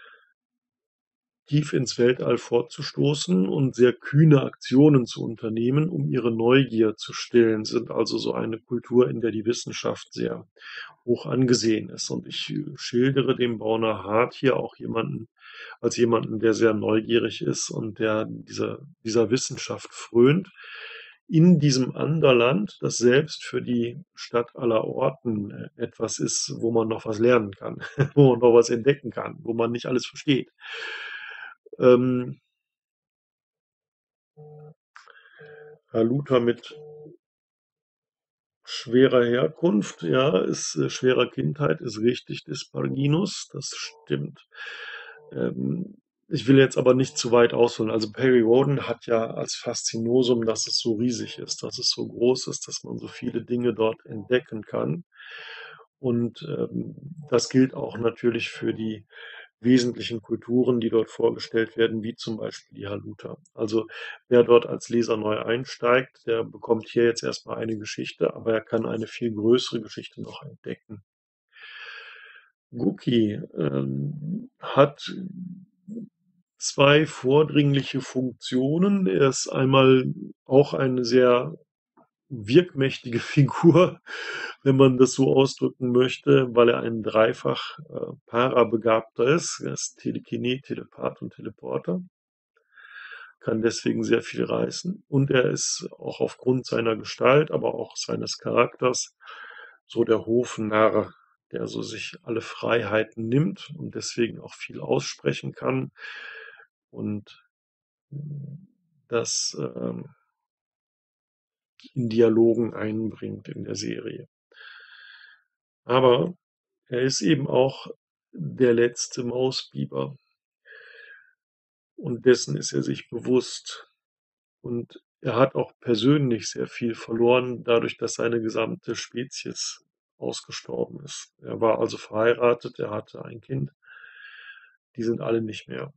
tief ins Weltall vorzustoßen und sehr kühne Aktionen zu unternehmen, um ihre Neugier zu stillen, sind also so eine Kultur, in der die Wissenschaft sehr hoch angesehen ist. Und ich schildere dem Bauner Hart hier auch als jemanden, der sehr neugierig ist und der dieser Wissenschaft frönt, in diesem Anderland, das selbst für die Stadt aller Orten etwas ist, wo man noch was lernen kann, wo man noch was entdecken kann, wo man nicht alles versteht. Ähm, Herr Luther mit schwerer Herkunft, ja, ist schwerer Kindheit, ist richtig, Disparginus, das stimmt. Ich will jetzt aber nicht zu weit ausholen. Also Perry Rhodan hat ja als Faszinosum, dass es so riesig ist, dass es so groß ist, dass man so viele Dinge dort entdecken kann. Und das gilt auch natürlich für die wesentlichen Kulturen, die dort vorgestellt werden, wie zum Beispiel die Haluta. Also wer dort als Leser neu einsteigt, der bekommt hier jetzt erstmal eine Geschichte, aber er kann eine viel größere Geschichte noch entdecken. Guki hat zwei vordringliche Funktionen. Er ist einmal auch eine sehr wirkmächtige Figur, wenn man das so ausdrücken möchte, weil er ein dreifach Parabegabter ist. Er ist Telekinet, Telepath und Teleporter. kann deswegen sehr viel reißen und er ist auch aufgrund seiner Gestalt, aber auch seines Charakters so der Hofnarr, der so sich alle Freiheiten nimmt und deswegen auch viel aussprechen kann und, das, in Dialogen einbringt in der Serie. Aber er ist eben auch der letzte Mausbiber und dessen ist er sich bewusst. Und er hat auch persönlich sehr viel verloren, dadurch, dass seine gesamte Spezies ausgestorben ist. Er war also verheiratet, er hatte ein Kind, die sind alle nicht mehr.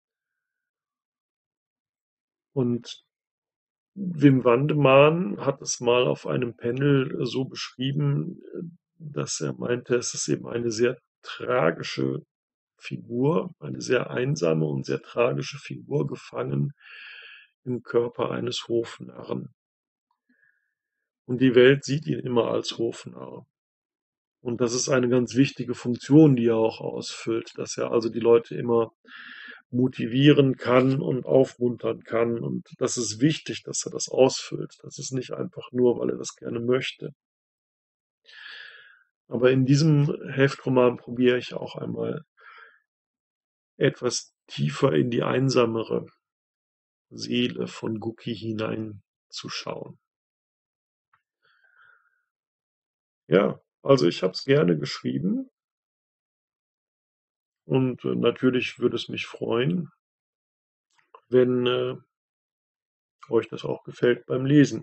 Und Wim Wandemann hat es mal auf einem Panel so beschrieben, dass er meinte, es ist eben eine sehr tragische Figur, eine sehr einsame und sehr tragische Figur, gefangen im Körper eines Hofnarren. Und die Welt sieht ihn immer als Hofnarr. Und das ist eine ganz wichtige Funktion, die er auch ausfüllt, dass er also die Leute immer motivieren kann und aufmuntern kann. Und das ist wichtig, dass er das ausfüllt. Das ist nicht einfach nur, weil er das gerne möchte. Aber in diesem Heftroman probiere ich auch einmal etwas tiefer in die einsamere Seele von Gucki hineinzuschauen. Ja, also ich habe es gerne geschrieben und natürlich würde es mich freuen, wenn euch das auch gefällt beim Lesen.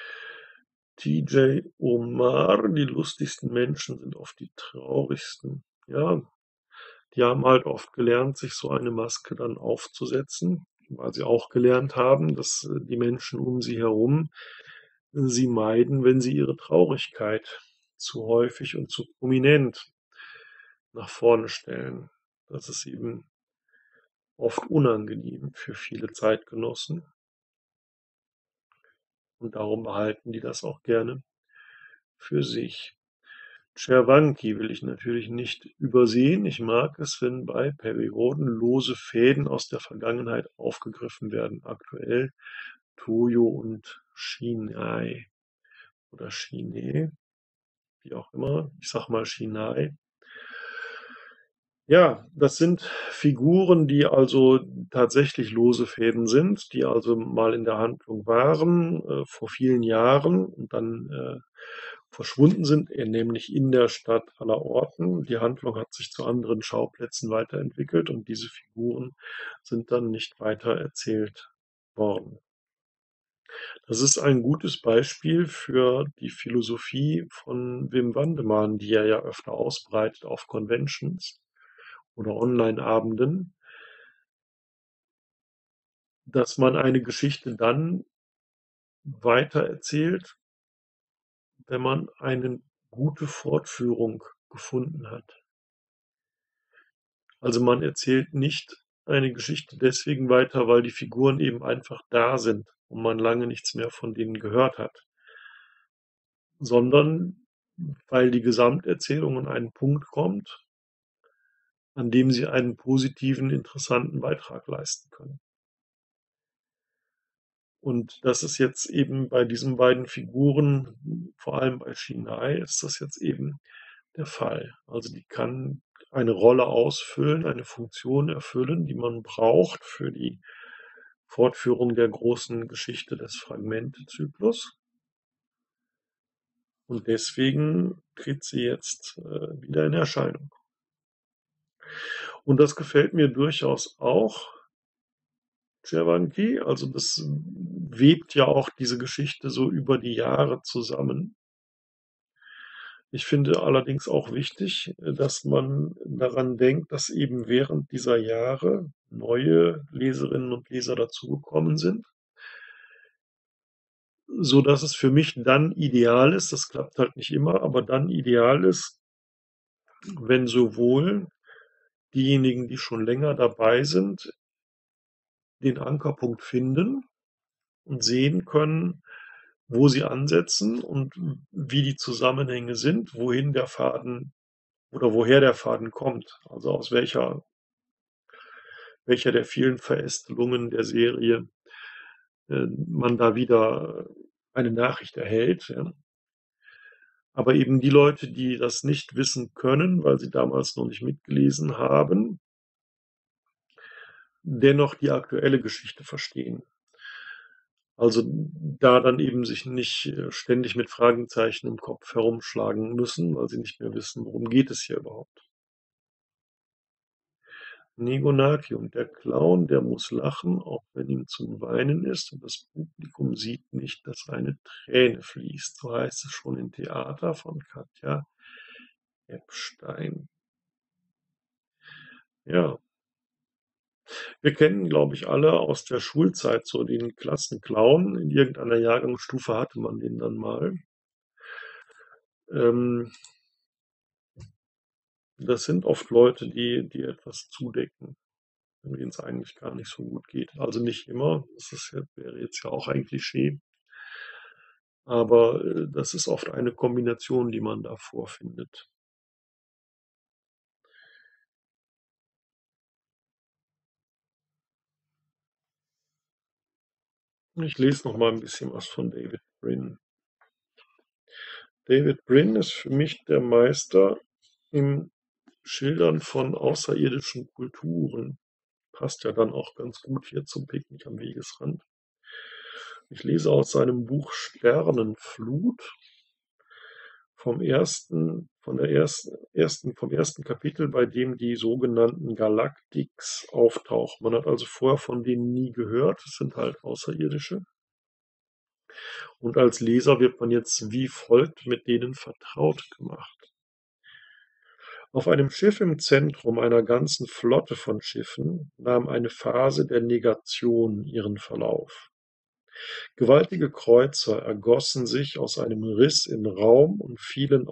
TJ Omar, die lustigsten Menschen sind oft die traurigsten. Ja, die haben halt oft gelernt, sich so eine Maske dann aufzusetzen, weil sie auch gelernt haben, dass die Menschen um sie herum sie meiden, wenn sie ihre Traurigkeit zu häufig und zu prominent nach vorne stellen. Das ist eben oft unangenehm für viele Zeitgenossen und darum behalten die das auch gerne für sich. Cervantes will ich natürlich nicht übersehen. Ich mag es, wenn bei Perioden lose Fäden aus der Vergangenheit aufgegriffen werden. Aktuell Toyo und Shinai oder Shinee, wie auch immer. Ich sag mal Shinai. Ja, das sind Figuren, die also tatsächlich lose Fäden sind, die also mal in der Handlung waren, vor vielen Jahren und dann verschwunden sind, nämlich in der Stadt allerorten. Die Handlung hat sich zu anderen Schauplätzen weiterentwickelt und diese Figuren sind dann nicht weiter erzählt worden. Das ist ein gutes Beispiel für die Philosophie von Wim Wandemann, die er ja öfter ausbreitet auf Conventions oder Online-Abenden, dass man eine Geschichte dann weitererzählt, wenn man eine gute Fortführung gefunden hat. Also man erzählt nicht eine Geschichte deswegen weiter, weil die Figuren eben einfach da sind und man lange nichts mehr von denen gehört hat, sondern weil die Gesamterzählung an einen Punkt kommt, an dem sie einen positiven, interessanten Beitrag leisten können. Und das ist jetzt eben bei diesen beiden Figuren, vor allem bei Shinai, ist das jetzt eben der Fall. Also die kann eine Rolle ausfüllen, eine Funktion erfüllen, die man braucht für die Fortführung der großen Geschichte des Fragmente-Zyklus. Und deswegen tritt sie jetzt wieder in Erscheinung. Und das gefällt mir durchaus auch, Cervantes. Also das webt ja auch diese Geschichte so über die Jahre zusammen. Ich finde allerdings auch wichtig, dass man daran denkt, dass eben während dieser Jahre neue Leserinnen und Leser dazugekommen sind, so dass es für mich dann ideal ist, das klappt halt nicht immer, aber dann ideal ist, wenn sowohl diejenigen, die schon länger dabei sind, den Ankerpunkt finden und sehen können, wo sie ansetzen und wie die Zusammenhänge sind, wohin der Faden oder woher der Faden kommt, also aus welcher der vielen Verästelungen der Serie man da wieder eine Nachricht erhält, ja. Aber eben die Leute, die das nicht wissen können, weil sie damals noch nicht mitgelesen haben, dennoch die aktuelle Geschichte verstehen. Also, da dann eben sich nicht, ständig mit Fragezeichen im Kopf herumschlagen müssen, weil sie nicht mehr wissen, worum geht es hier überhaupt. Negonati und der Clown, der muss lachen, auch wenn ihm zum Weinen ist, und das Publikum sieht nicht, dass eine Träne fließt. So heißt es schon im Theater von Katja Epstein. Ja, wir kennen, glaube ich, alle aus der Schulzeit so den Klassenclown. In irgendeiner Jahrgangsstufe hatte man den dann mal. Ähm, Das sind oft Leute, die etwas zudecken, denen es eigentlich gar nicht so gut geht. Also nicht immer, wäre jetzt ja auch ein Klischee, aber das ist oft eine Kombination, die man da vorfindet. Ich lese noch mal ein bisschen was von David Brin. David Brin ist für mich der Meister im Schildern von außerirdischen Kulturen. Passt ja dann auch ganz gut hier zum Picknick am Wegesrand. Ich lese aus seinem Buch Sternenflut vom ersten Kapitel, bei dem die sogenannten Galactics auftauchen. Man hat also vorher von denen nie gehört. Es sind halt Außerirdische. Und als Leser wird man jetzt wie folgt mit denen vertraut gemacht. Auf einem Schiff im Zentrum einer ganzen Flotte von Schiffen nahm eine Phase der Negation ihren Verlauf. Gewaltige Kreuzer ergossen sich aus einem Riss im Raum und fielen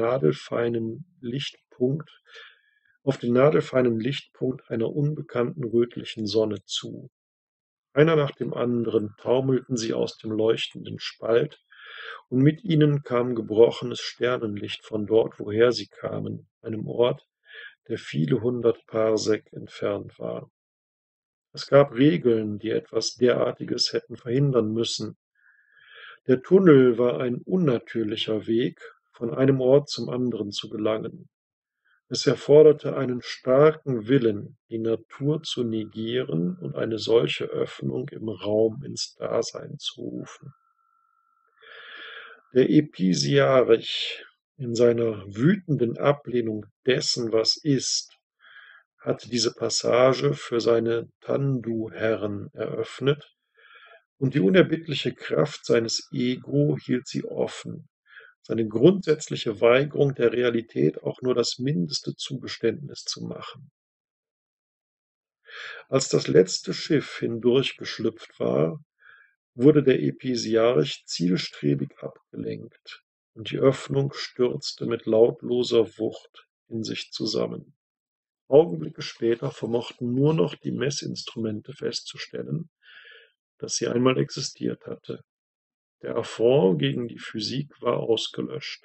auf den nadelfeinen Lichtpunkt einer unbekannten rötlichen Sonne zu. Einer nach dem anderen taumelten sie aus dem leuchtenden Spalt, und mit ihnen kam gebrochenes Sternenlicht von dort, woher sie kamen, einem Ort, der viele hundert Parsec entfernt war. Es gab Regeln, die etwas derartiges hätten verhindern müssen. Der Tunnel war ein unnatürlicher Weg, von einem Ort zum anderen zu gelangen. Es erforderte einen starken Willen, die Natur zu negieren und eine solche Öffnung im Raum ins Dasein zu rufen. Der Episiarch, in seiner wütenden Ablehnung dessen, was ist, hatte diese Passage für seine Tandu-Herren eröffnet, und die unerbittliche Kraft seines Ego hielt sie offen. Seine grundsätzliche Weigerung, der Realität auch nur das mindeste Zugeständnis zu machen. Als das letzte Schiff hindurchgeschlüpft war, wurde der Episiarch zielstrebig abgelenkt, und die Öffnung stürzte mit lautloser Wucht in sich zusammen. Augenblicke später vermochten nur noch die Messinstrumente festzustellen, dass sie einmal existiert hatte. Der Affront gegen die Physik war ausgelöscht.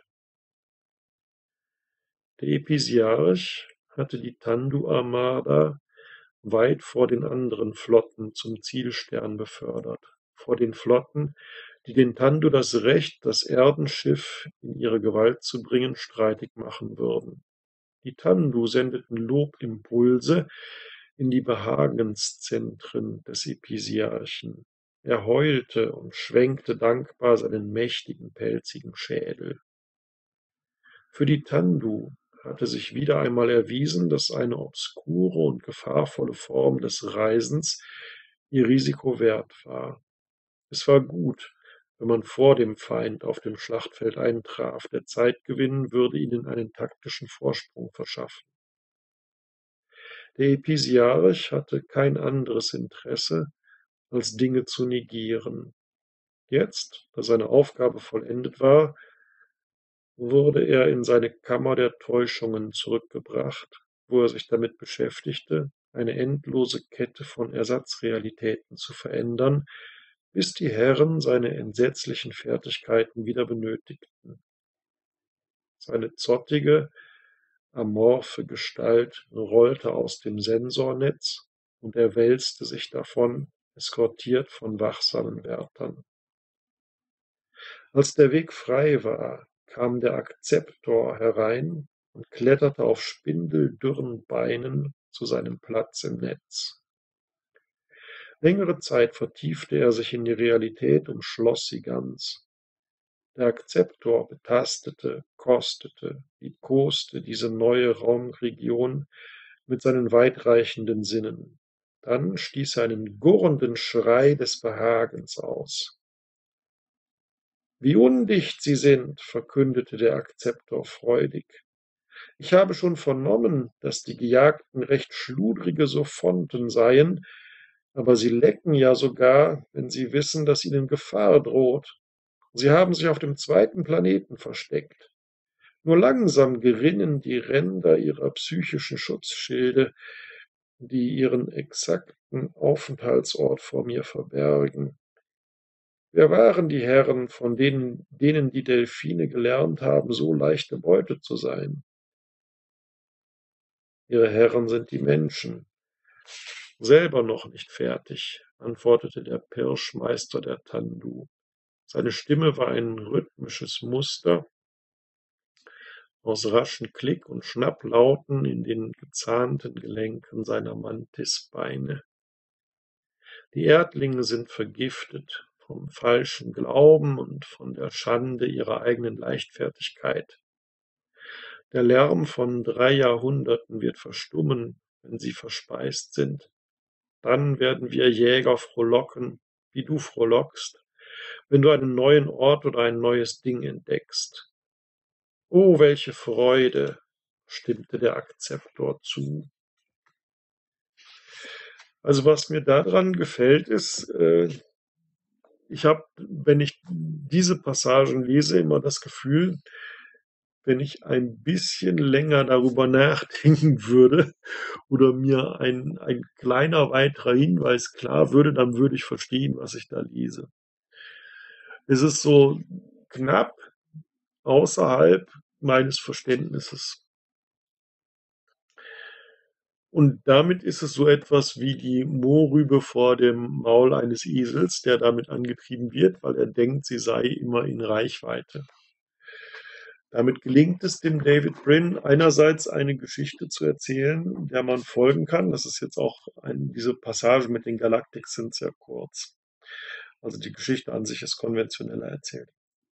Der Episiarch hatte die Tandu-Armada weit vor den anderen Flotten zum Zielstern befördert, vor den Flotten, die den Tandu das Recht, das Erdenschiff in ihre Gewalt zu bringen, streitig machen würden. Die Tandu sendeten Lobimpulse in die Behagenszentren des Episiarchen. Er heulte und schwenkte dankbar seinen mächtigen, pelzigen Schädel. Für die Tandu hatte sich wieder einmal erwiesen, dass eine obskure und gefahrvolle Form des Reisens ihr Risiko wert war. Es war gut, wenn man vor dem Feind auf dem Schlachtfeld eintraf. Der Zeitgewinn würde ihnen einen taktischen Vorsprung verschaffen. Der Episiarch hatte kein anderes Interesse, als Dinge zu negieren. Jetzt, da seine Aufgabe vollendet war, wurde er in seine Kammer der Täuschungen zurückgebracht, wo er sich damit beschäftigte, eine endlose Kette von Ersatzrealitäten zu verändern, bis die Herren seine entsetzlichen Fertigkeiten wieder benötigten. Seine zottige, amorphe Gestalt rollte aus dem Sensornetz, und er wälzte sich davon, eskortiert von wachsamen Wärtern. Als der Weg frei war, kam der Akzeptor herein und kletterte auf spindeldürren Beinen zu seinem Platz im Netz. Längere Zeit vertiefte er sich in die Realität und schloss sie ganz. Der Akzeptor betastete, kostete, liebkoste diese neue Raumregion mit seinen weitreichenden Sinnen. Dann stieß er einen gurrenden Schrei des Behagens aus. »Wie undicht Sie sind«, verkündete der Akzeptor freudig. »Ich habe schon vernommen, dass die Gejagten recht schludrige Sophontem seien, aber sie lecken ja sogar, wenn sie wissen, dass ihnen Gefahr droht. Sie haben sich auf dem zweiten Planeten versteckt. Nur langsam gerinnen die Ränder ihrer psychischen Schutzschilde, die ihren exakten Aufenthaltsort vor mir verbergen. Wer waren die Herren, von denen die Delphine gelernt haben, so leichte Beute zu sein? Ihre Herren sind die Menschen. Selber noch nicht fertig«, antwortete der Pirschmeister der Tandu. Seine Stimme war ein rhythmisches Muster aus raschen Klick- und Schnapplauten in den gezahnten Gelenken seiner Mantisbeine. Die Erdlinge sind vergiftet vom falschen Glauben und von der Schande ihrer eigenen Leichtfertigkeit. Der Lärm von 3 Jahrhunderten wird verstummen, wenn sie verspeist sind. Dann werden wir Jäger frohlocken, wie du frohlockst, wenn du einen neuen Ort oder ein neues Ding entdeckst. »Oh, welche Freude«, stimmte der Akzeptor zu. Also was mir daran gefällt ist, ich habe, wenn ich diese Passagen lese, immer das Gefühl, wenn ich ein bisschen länger darüber nachdenken würde oder mir ein kleiner weiterer Hinweis klar würde, dann würde ich verstehen, was ich da lese. Es ist so knapp außerhalb meines Verständnisses. Und damit ist es so etwas wie die Mohrrübe vor dem Maul eines Esels, der damit angetrieben wird, weil er denkt, sie sei immer in Reichweite. Damit gelingt es dem David Brin, einerseits eine Geschichte zu erzählen, der man folgen kann. Das ist jetzt auch diese Passage mit den Galactics sind sehr kurz. Also die Geschichte an sich ist konventioneller erzählt.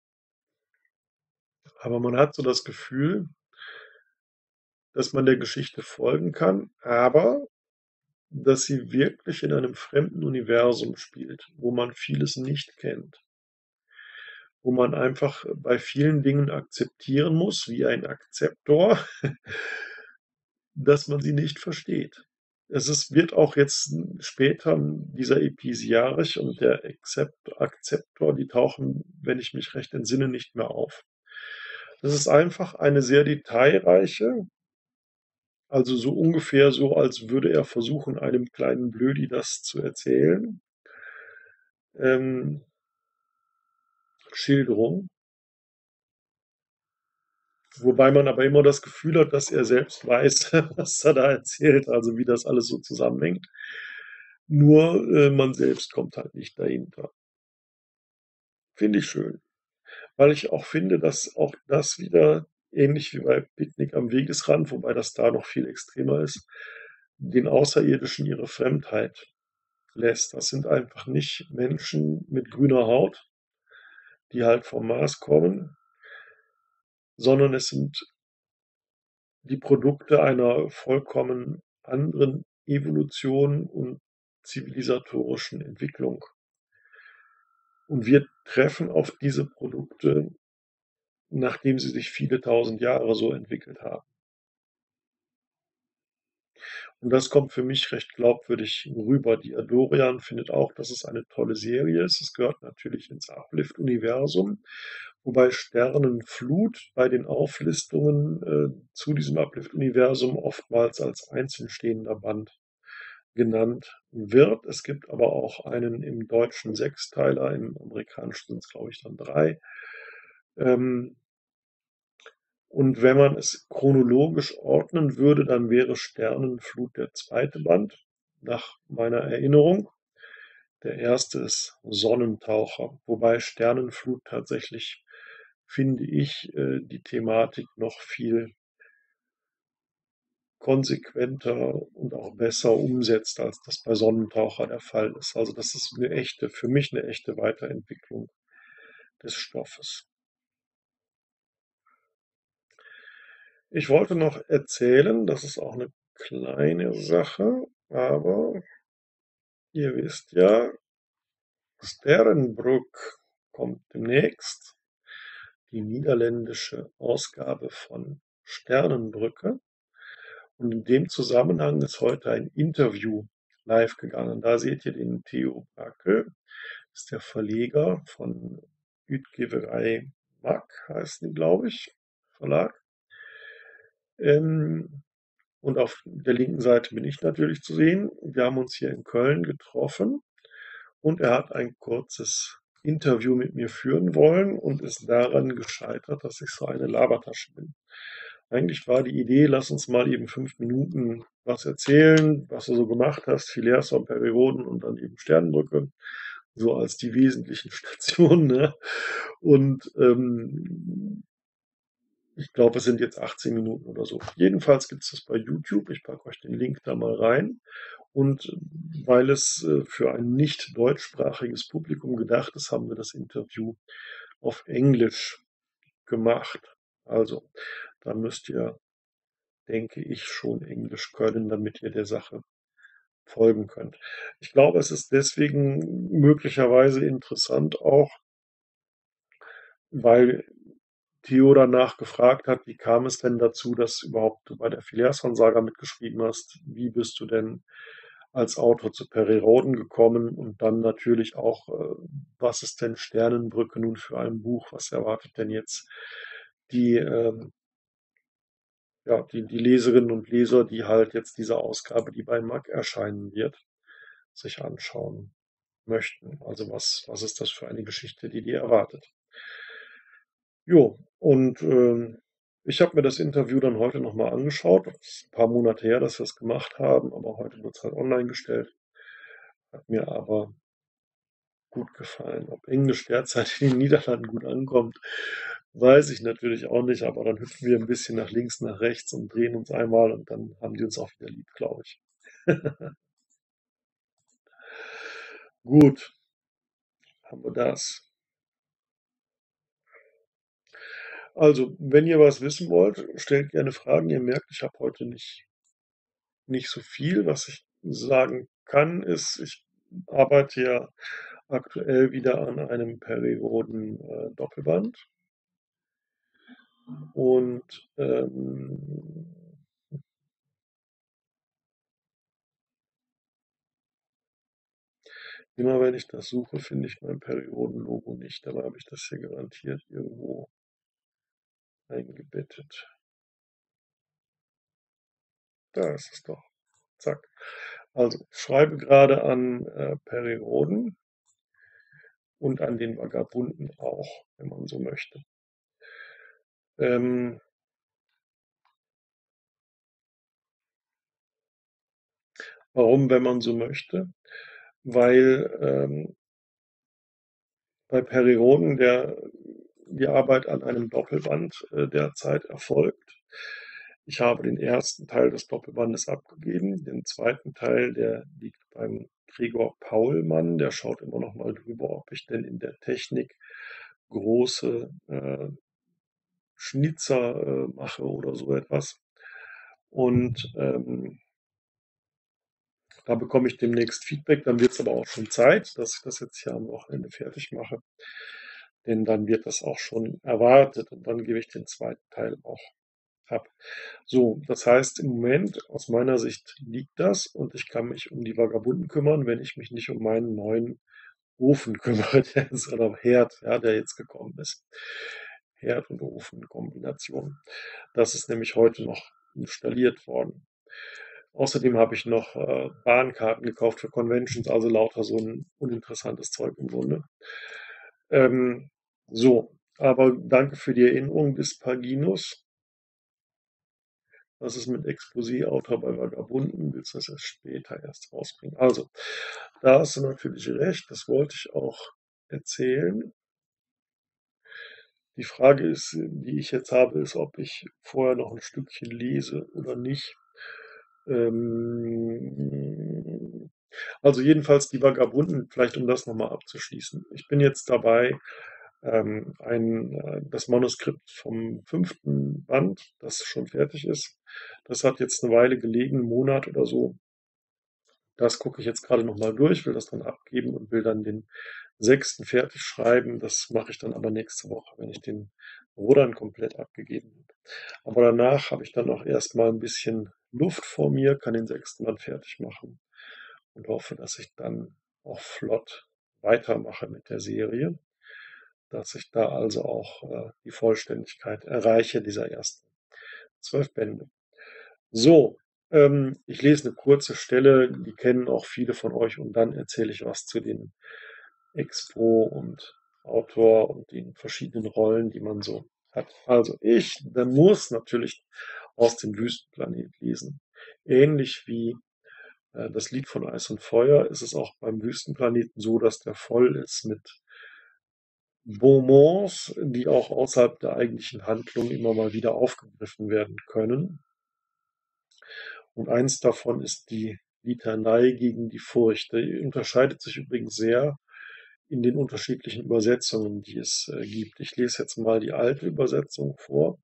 Aber man hat so das Gefühl, dass man der Geschichte folgen kann, aber dass sie wirklich in einem fremden Universum spielt, wo man vieles nicht kennt, wo man einfach bei vielen Dingen akzeptieren muss, wie ein Akzeptor, dass man sie nicht versteht. Wird auch jetzt später dieser Episiarch und der Akzeptor, die tauchen, wenn ich mich recht entsinne, nicht mehr auf. Das ist einfach eine sehr detailreiche, also so ungefähr so, als würde er versuchen, einem kleinen Blödi das zu erzählen. Schilderung, wobei man aber immer das Gefühl hat, dass er selbst weiß, was er da erzählt, also wie das alles so zusammenhängt. Nur man selbst kommt halt nicht dahinter. Finde ich schön, weil ich auch finde, dass auch das wieder, ähnlich wie bei Picknick am Wegesrand, wobei das da noch viel extremer ist, den Außerirdischen ihre Fremdheit lässt. Das sind einfach nicht Menschen mit grüner Haut, die halt vom Mars kommen, sondern es sind die Produkte einer vollkommen anderen Evolution und zivilisatorischen Entwicklung. Und wir treffen auf diese Produkte, nachdem sie sich viele tausend Jahre so entwickelt haben. Und das kommt für mich recht glaubwürdig rüber. Die Adorian findet auch, dass es eine tolle Serie ist. Es gehört natürlich ins Uplift-Universum, wobei Sternenflut bei den Auflistungen zu diesem Uplift-Universum oftmals als einzeln stehender Band genannt wird. Es gibt aber auch einen im Deutschen Sechsteiler, im Amerikanischen sind es, glaube ich, dann 3. Und wenn man es chronologisch ordnen würde, dann wäre Sternenflut der zweite Band, nach meiner Erinnerung. Der erste ist Sonnentaucher, wobei Sternenflut tatsächlich, finde ich, die Thematik noch viel konsequenter und auch besser umsetzt, als das bei Sonnentaucher der Fall ist. Also das ist eine echte, für mich eine echte Weiterentwicklung des Stoffes. Ich wollte noch erzählen, das ist auch eine kleine Sache, aber ihr wisst ja, Sterrenbrück kommt demnächst, die niederländische Ausgabe von Sternenbrücke. Und in dem Zusammenhang ist heute ein Interview live gegangen. Da seht ihr den Theo Brackel, ist der Verleger von Utgeverei Mack, heißt die, glaube ich, Verlag. Ähm, und auf der linken Seite bin ich natürlich zu sehen. Wir haben uns hier in Köln getroffen und er hat ein kurzes Interview mit mir führen wollen und ist daran gescheitert, dass ich so eine Labertasche bin. Eigentlich war die Idee, lass uns mal eben 5 Minuten was erzählen, was du so gemacht hast, Phileas und Perioden und dann eben Sternenbrücke, so als die wesentlichen Stationen. Ne? Und ich glaube, es sind jetzt 18 Minuten oder so. Jedenfalls gibt es das bei YouTube. Ich packe euch den Link da mal rein. Und weil es für ein nicht deutschsprachiges Publikum gedacht ist, haben wir das Interview auf Englisch gemacht. Also, da müsst ihr, denke ich, schon Englisch können, damit ihr der Sache folgen könnt. Ich glaube, es ist deswegen möglicherweise interessant auch, weil Theo danach gefragt hat, wie kam es denn dazu, dass überhaupt du bei der Phileas-Saga mitgeschrieben hast? Wie bist du denn als Autor zu Perry Rhodan gekommen? Und dann natürlich auch, was ist denn Sternenbrücke nun für ein Buch? Was erwartet denn jetzt die, ja, die Leserinnen und Leser, die halt jetzt diese Ausgabe, die bei Mack erscheinen wird, sich anschauen möchten? Also was ist das für eine Geschichte, die erwartet? Jo, und ich habe mir das Interview dann heute nochmal angeschaut. Das ist ein paar Monate her, dass wir es gemacht haben, aber heute wird es halt online gestellt. Hat mir aber gut gefallen. Ob Englisch derzeit in den Niederlanden gut ankommt, weiß ich natürlich auch nicht, aber dann hüpfen wir ein bisschen nach links, nach rechts und drehen uns einmal und dann haben die uns auch wieder lieb, glaube ich. Gut, haben wir das. Also, wenn ihr was wissen wollt, stellt gerne Fragen. Ihr merkt, ich habe heute nicht so viel. Was ich sagen kann, ist, ich arbeite ja aktuell wieder an einem Perioden Doppelband und immer wenn ich das suche, finde ich mein Periodenlogo nicht. Dabei habe ich das hier garantiert irgendwo eingebettet. Da ist es doch. Zack. Also, ich schreibe gerade an Perioden und an den Vagabunden auch, wenn man so möchte. Ähm, warum, wenn man so möchte? Weil bei Perioden die Arbeit an einem Doppelband derzeit erfolgt. Ich habe den ersten Teil des Doppelbandes abgegeben, den zweiten Teil, der liegt beim Gregor Paulmann, der schaut immer noch mal drüber, ob ich denn in der Technik große Schnitzer mache oder so etwas. Und da bekomme ich demnächst Feedback, dann wird es aber auch schon Zeit, dass ich das jetzt hier am Wochenende fertig mache. Denn dann wird das auch schon erwartet und dann gebe ich den zweiten Teil auch ab. So, das heißt, im Moment aus meiner Sicht liegt das und ich kann mich um die Vagabunden kümmern, wenn ich mich nicht um meinen neuen Ofen kümmere, der ist, oder Herd, ja, der jetzt gekommen ist. Herd und Ofen-Kombination. Das ist nämlich heute noch installiert worden. Außerdem habe ich noch Bahnkarten gekauft für Conventions, also lauter so ein uninteressantes Zeug im Grunde. Ähm, so, aber danke für die Erinnerung bis Paginus. Was ist mit Exposé-Autor bei Vagabunden? Willst du das erst später rausbringen? Also, da hast du natürlich recht, das wollte ich auch erzählen. Die Frage ist, die ich jetzt habe, ist, ob ich vorher noch ein Stückchen lese oder nicht. Also jedenfalls die Vagabunden, vielleicht um das nochmal abzuschließen. Ich bin jetzt dabei, das Manuskript vom 5. Band, das schon fertig ist, das hat jetzt eine Weile gelegen, 'n Monat oder so. Das gucke ich jetzt gerade nochmal durch, will das dann abgeben und will dann den 6. fertig schreiben. Das mache ich dann aber nächste Woche, wenn ich den Rodan komplett abgegeben habe. Aber danach habe ich dann auch erstmal ein bisschen Luft vor mir, kann den 6. Band fertig machen und hoffe, dass ich dann auch flott weitermache mit der Serie, dass ich da also auch die Vollständigkeit erreiche dieser ersten 12 Bände. So, ich lese eine kurze Stelle, die kennen auch viele von euch, und dann erzähle ich was zu den Expo und Autor und den verschiedenen Rollen, die man so hat. Also dann muss natürlich aus dem Wüstenplanet lesen. Ähnlich wie das Lied von Eis und Feuer ist es auch beim Wüstenplaneten so, dass der voll ist mit Bonbons, die auch außerhalb der eigentlichen Handlung immer mal wieder aufgegriffen werden können. Und eins davon ist die Litanei gegen die Furcht. Die unterscheidet sich übrigens sehr in den unterschiedlichen Übersetzungen, die es gibt. Ich lese jetzt mal die alte Übersetzung vor.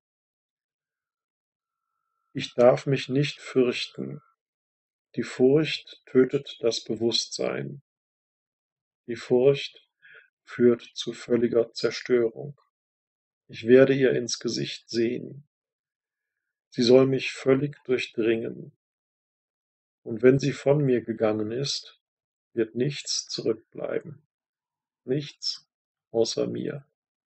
Ich darf mich nicht fürchten. Die Furcht tötet das Bewusstsein. Die Furcht führt zu völliger Zerstörung. Ich werde ihr ins Gesicht sehen. Sie soll mich völlig durchdringen. Und wenn sie von mir gegangen ist, wird nichts zurückbleiben. Nichts außer mir.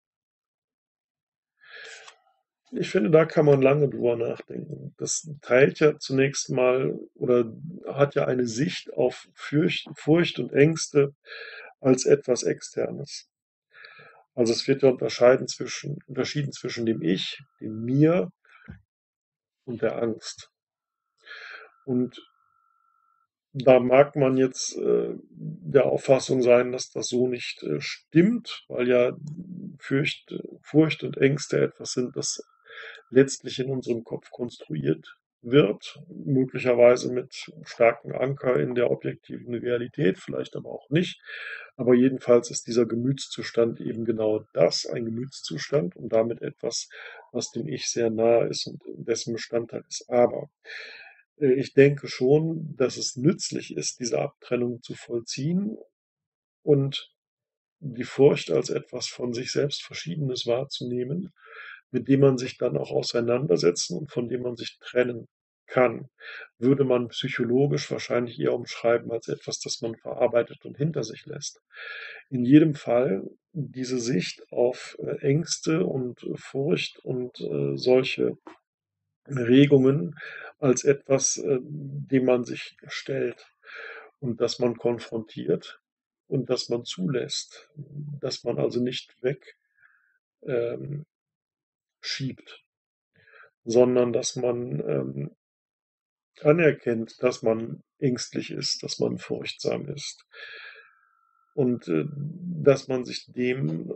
Ich finde, da kann man lange drüber nachdenken. Das teilt ja zunächst mal oder hat ja eine Sicht auf Furcht und Ängste als etwas Externes. Also es wird ja unterschieden zwischen dem Ich, dem Mir und der Angst. Und da mag man jetzt der Auffassung sein, dass das so nicht stimmt, weil ja Furcht und Ängste etwas sind, das letztlich in unserem Kopf konstruiert wird, möglicherweise mit starkem Anker in der objektiven Realität, vielleicht aber auch nicht. Aber jedenfalls ist dieser Gemütszustand eben genau das, ein Gemütszustand und damit etwas, was dem Ich sehr nahe ist und dessen Bestandteil ist. Aber ich denke schon, dass es nützlich ist, diese Abtrennung zu vollziehen und die Furcht als etwas von sich selbst Verschiedenes wahrzunehmen, mit dem man sich dann auch auseinandersetzen und von dem man sich trennen kann. Würde man psychologisch wahrscheinlich eher umschreiben als etwas, das man verarbeitet und hinter sich lässt. In jedem Fall diese Sicht auf Ängste und Furcht und solche Regungen als etwas, dem man sich stellt und das man konfrontiert und das man zulässt, dass man also nicht ähm, schiebt, sondern dass man anerkennt, dass man ängstlich ist, dass man furchtsam ist und dass man sich dem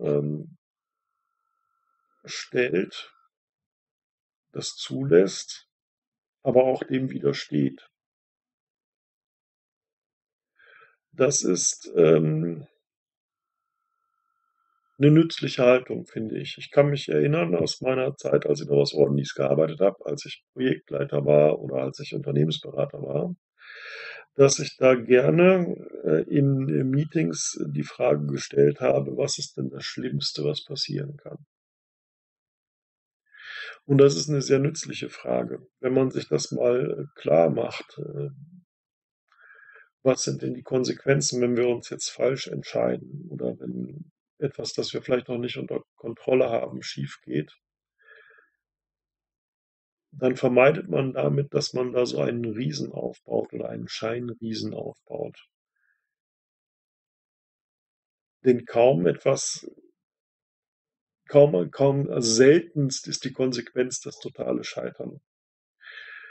stellt, das zulässt, aber auch dem widersteht. Das ist 'ne nützliche Haltung, finde ich. Ich kann mich erinnern aus meiner Zeit, als ich noch was Ordentliches gearbeitet habe, als ich Projektleiter war oder als ich Unternehmensberater war, dass ich da gerne in Meetings die Frage gestellt habe: „Was ist denn das Schlimmste, was passieren kann?“ Und das ist 'ne sehr nützliche Frage. Wenn man sich das mal klar macht, was sind denn die Konsequenzen, wenn wir uns jetzt falsch entscheiden oder wenn etwas, das wir vielleicht noch nicht unter Kontrolle haben, schiefgeht? Dann vermeidet man damit, dass man da so einen Riesen aufbaut oder einen Scheinriesen aufbaut. Denn also seltenst ist die Konsequenz das totale Scheitern.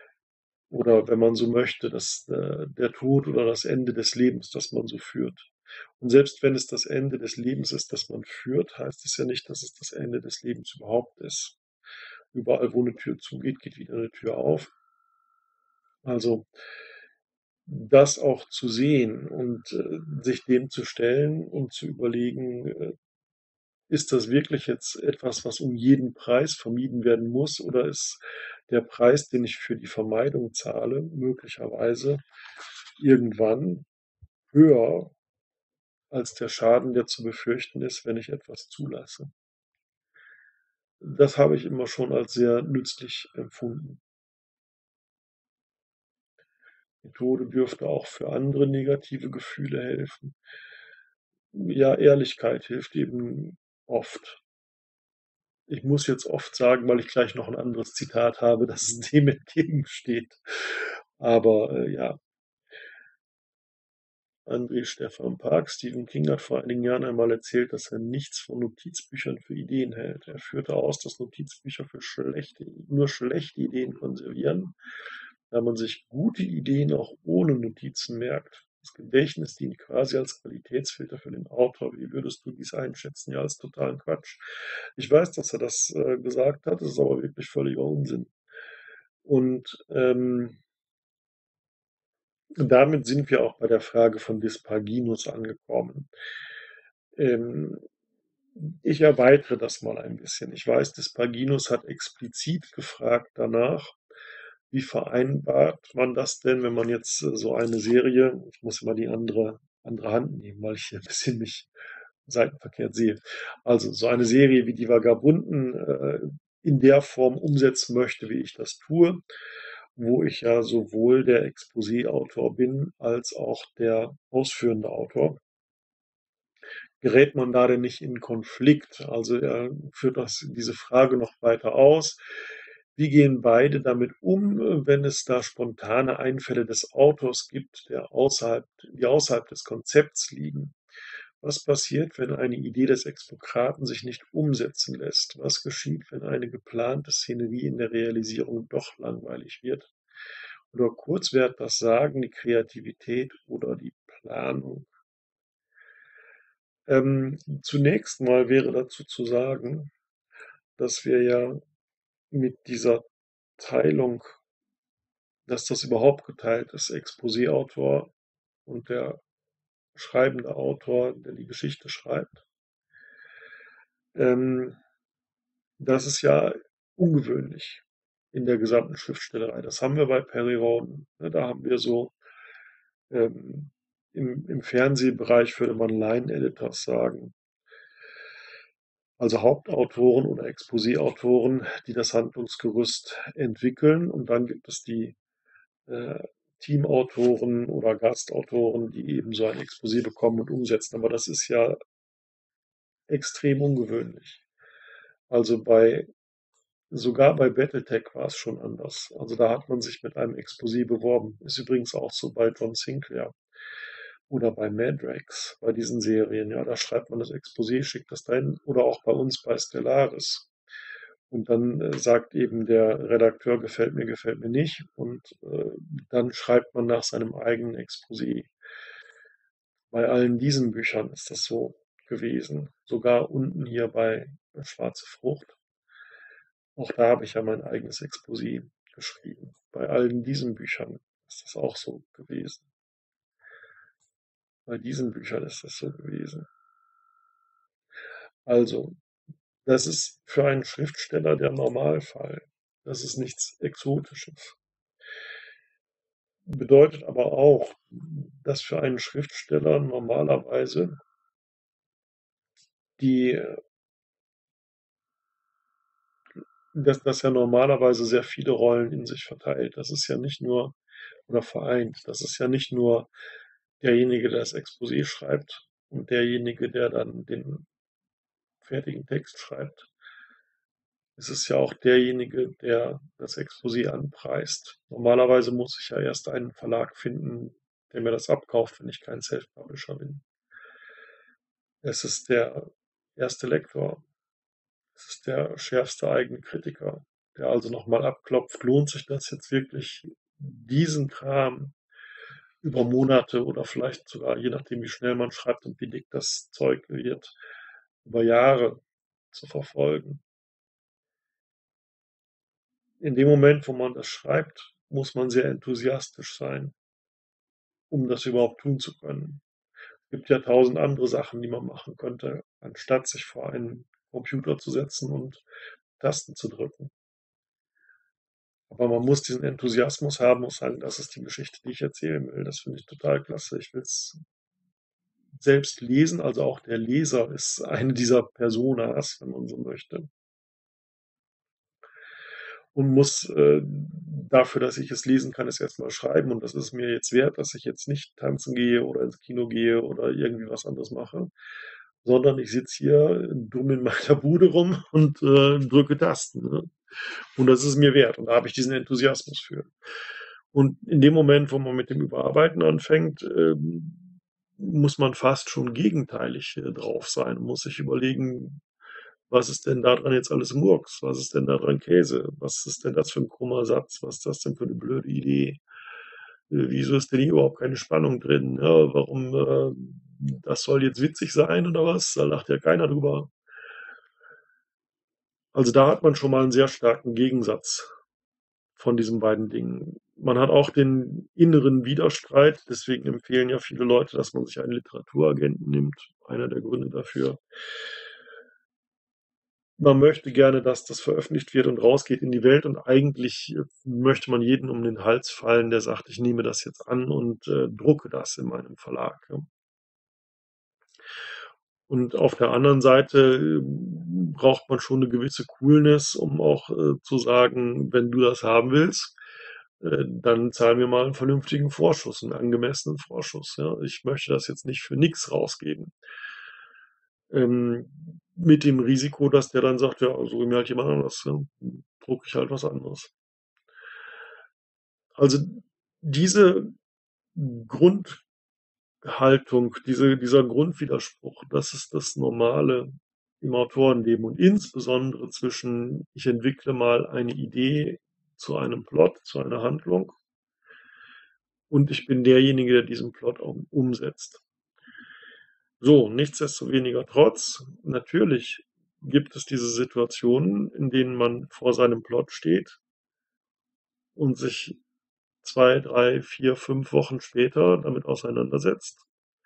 oder wenn man so möchte, der Tod oder das Ende des Lebens, das man so führt. Und selbst wenn es das Ende des Lebens ist, das man führt, heißt es ja nicht, dass es das Ende des Lebens überhaupt ist. Überall, wo eine Tür zugeht, geht wieder eine Tür auf. Also das auch zu sehen und sich dem zu stellen und zu überlegen, ist das wirklich jetzt etwas, was um jeden Preis vermieden werden muss, oder ist der Preis, den ich für die Vermeidung zahle, möglicherweise irgendwann höher als der Schaden, der zu befürchten ist, wenn ich etwas zulasse? Das habe ich immer schon als sehr nützlich empfunden. Methode dürfte auch für andere negative Gefühle helfen. Ja, Ehrlichkeit hilft eben oft. Ich muss jetzt oft sagen, weil ich gleich noch ein anderes Zitat habe, dass es dem entgegensteht. Aber ja, André Stefan Park, Stephen King hat vor einigen Jahren einmal erzählt, dass er nichts von Notizbüchern für Ideen hält. Er führte aus, dass Notizbücher nur schlechte Ideen konservieren, da man sich gute Ideen auch ohne Notizen merkt. Das Gedächtnis dient quasi als Qualitätsfilter für den Autor. Wie würdest du dies einschätzen? Ja, als totalen Quatsch. Ich weiß, dass er das gesagt hat, das ist aber wirklich völliger Unsinn. Und damit sind wir auch bei der Frage von Dispaginus angekommen. Ähm, Ich erweitere das mal ein bisschen. Ich weiß, Dispaginus hat explizit gefragt danach, wie vereinbart man das denn, wenn man jetzt so eine Serie, ich muss immer die andere Hand nehmen, weil ich hier ein bisschen mich seitenverkehrt sehe. Also so eine Serie wie die Vagabunden in der Form umsetzen möchte, wie ich das tue, wo ich ja sowohl der Exposé-Autor bin als auch der ausführende Autor. Gerät man da denn nicht in Konflikt? Also er führt diese Frage noch weiter aus. Wie gehen beide damit um, wenn es da spontane Einfälle des Autors gibt, die außerhalb des Konzepts liegen? Was passiert, wenn eine Idee des Expokraten sich nicht umsetzen lässt? Was geschieht, wenn eine geplante Szenerie in der Realisierung doch langweilig wird? Oder kurz, wer hat das Sagen, die Kreativität oder die Planung? Zunächst mal wäre dazu zu sagen, dass wir ja mit dieser Teilung, dass das überhaupt geteilt ist, Exposé-Autor und der schreibende Autor, der die Geschichte schreibt, ähm, das ist ja ungewöhnlich in der gesamten Schriftstellerei. Das haben wir bei Perry Rhodan. Ne? Da haben wir so ähm, im Fernsehbereich würde man Line-Editors sagen. Also Hauptautoren oder Exposé-Autoren, die das Handlungsgerüst entwickeln. Und dann gibt es die äh, Teamautoren oder Gastautoren, die eben so ein Exposé bekommen und umsetzen. Aber das ist ja extrem ungewöhnlich. Also sogar bei Battletech war es schon anders. Also da hat man sich mit einem Exposé beworben. Ist übrigens auch so bei John Sinclair oder bei Madrax, bei diesen Serien. Ja, da schreibt man das Exposé, schickt das dahin, oder auch bei uns bei Stellaris. Und dann sagt eben der Redakteur, gefällt mir nicht. Und dann schreibt man nach seinem eigenen Exposé. Bei allen diesen Büchern ist das so gewesen. Sogar unten hier bei Schwarze Frucht. Auch da habe ich ja mein eigenes Exposé geschrieben. Bei allen diesen Büchern ist das auch so gewesen. Bei diesen Büchern ist das so gewesen. Also, das ist für einen Schriftsteller der Normalfall. Das ist nichts Exotisches. Bedeutet aber auch, dass für einen Schriftsteller normalerweise die, dass er normalerweise sehr viele Rollen in sich verteilt. Das ist ja nicht nur, oder vereint, das ist ja nicht nur derjenige, der das Exposé schreibt und derjenige, der dann den fertigen Text schreibt. Es ist ja auch derjenige, der das Exposé anpreist. Normalerweise muss ich ja erst einen Verlag finden, der mir das abkauft, wenn ich kein Self-Publisher bin. Es ist der erste Lektor. Es ist der schärfste eigene Kritiker, der also nochmal abklopft, lohnt sich das jetzt wirklich, diesen Kram über Monate oder vielleicht sogar, je nachdem, wie schnell man schreibt und wie dick das Zeug wird, über Jahre zu verfolgen. In dem Moment, wo man das schreibt, muss man sehr enthusiastisch sein, um das überhaupt tun zu können. Es gibt ja tausend andere Sachen, die man machen könnte, anstatt sich vor einen Computer zu setzen und Tasten zu drücken. Aber man muss diesen Enthusiasmus haben und sagen, das ist die Geschichte, die ich erzählen will. Das finde ich total klasse. Ich will es selbst lesen, also auch der Leser ist eine dieser Personas, wenn man so möchte. Und muss dafür, dass ich es lesen kann, es erstmal schreiben. Und das ist mir jetzt wert, dass ich jetzt nicht tanzen gehe oder ins Kino gehe oder irgendwie was anderes mache, sondern ich sitze hier dumm in meiner Bude rum und drücke Tasten. Ne? Und das ist mir wert. Und da habe ich diesen Enthusiasmus für. Und in dem Moment, wo man mit dem Überarbeiten anfängt, muss man fast schon gegenteilig drauf sein, muss sich überlegen, was ist denn daran jetzt alles Murks? Was ist denn daran Käse? Was ist denn das für ein krummer Satz? Was ist das denn für eine blöde Idee? Wieso ist denn hier überhaupt keine Spannung drin? Ja, warum, das soll jetzt witzig sein oder was? Da lacht ja keiner drüber. Also da hat man schon mal einen sehr starken Gegensatz von diesen beiden Dingen. Man hat auch den inneren Widerstreit, deswegen empfehlen ja viele Leute, dass man sich einen Literaturagenten nimmt. Einer der Gründe dafür. Man möchte gerne, dass das veröffentlicht wird und rausgeht in die Welt und eigentlich möchte man jeden um den Hals fallen, der sagt, ich nehme das jetzt an und drucke das in meinem Verlag. Ja. Und auf der anderen Seite braucht man schon eine gewisse Coolness, um auch zu sagen, wenn du das haben willst, dann zahl mir mal einen vernünftigen Vorschuss, einen angemessenen Vorschuss. Ja. Ich möchte das jetzt nicht für nichts rausgeben. Mit dem Risiko, dass der dann sagt, ja, suche mir halt jemand anderes, ja, drucke ich halt was anderes. Also diese Grundhaltung, dieser Grundwiderspruch, das ist das Normale im Autorenleben und insbesondere zwischen, ich entwickle mal eine Idee zu einem Plot, zu einer Handlung und ich bin derjenige, der diesen Plot auch umsetzt. So, nichtsdestoweniger trotz, natürlich gibt es diese Situationen, in denen man vor seinem Plot steht und sich 2, 3, 4, 5 Wochen später damit auseinandersetzt,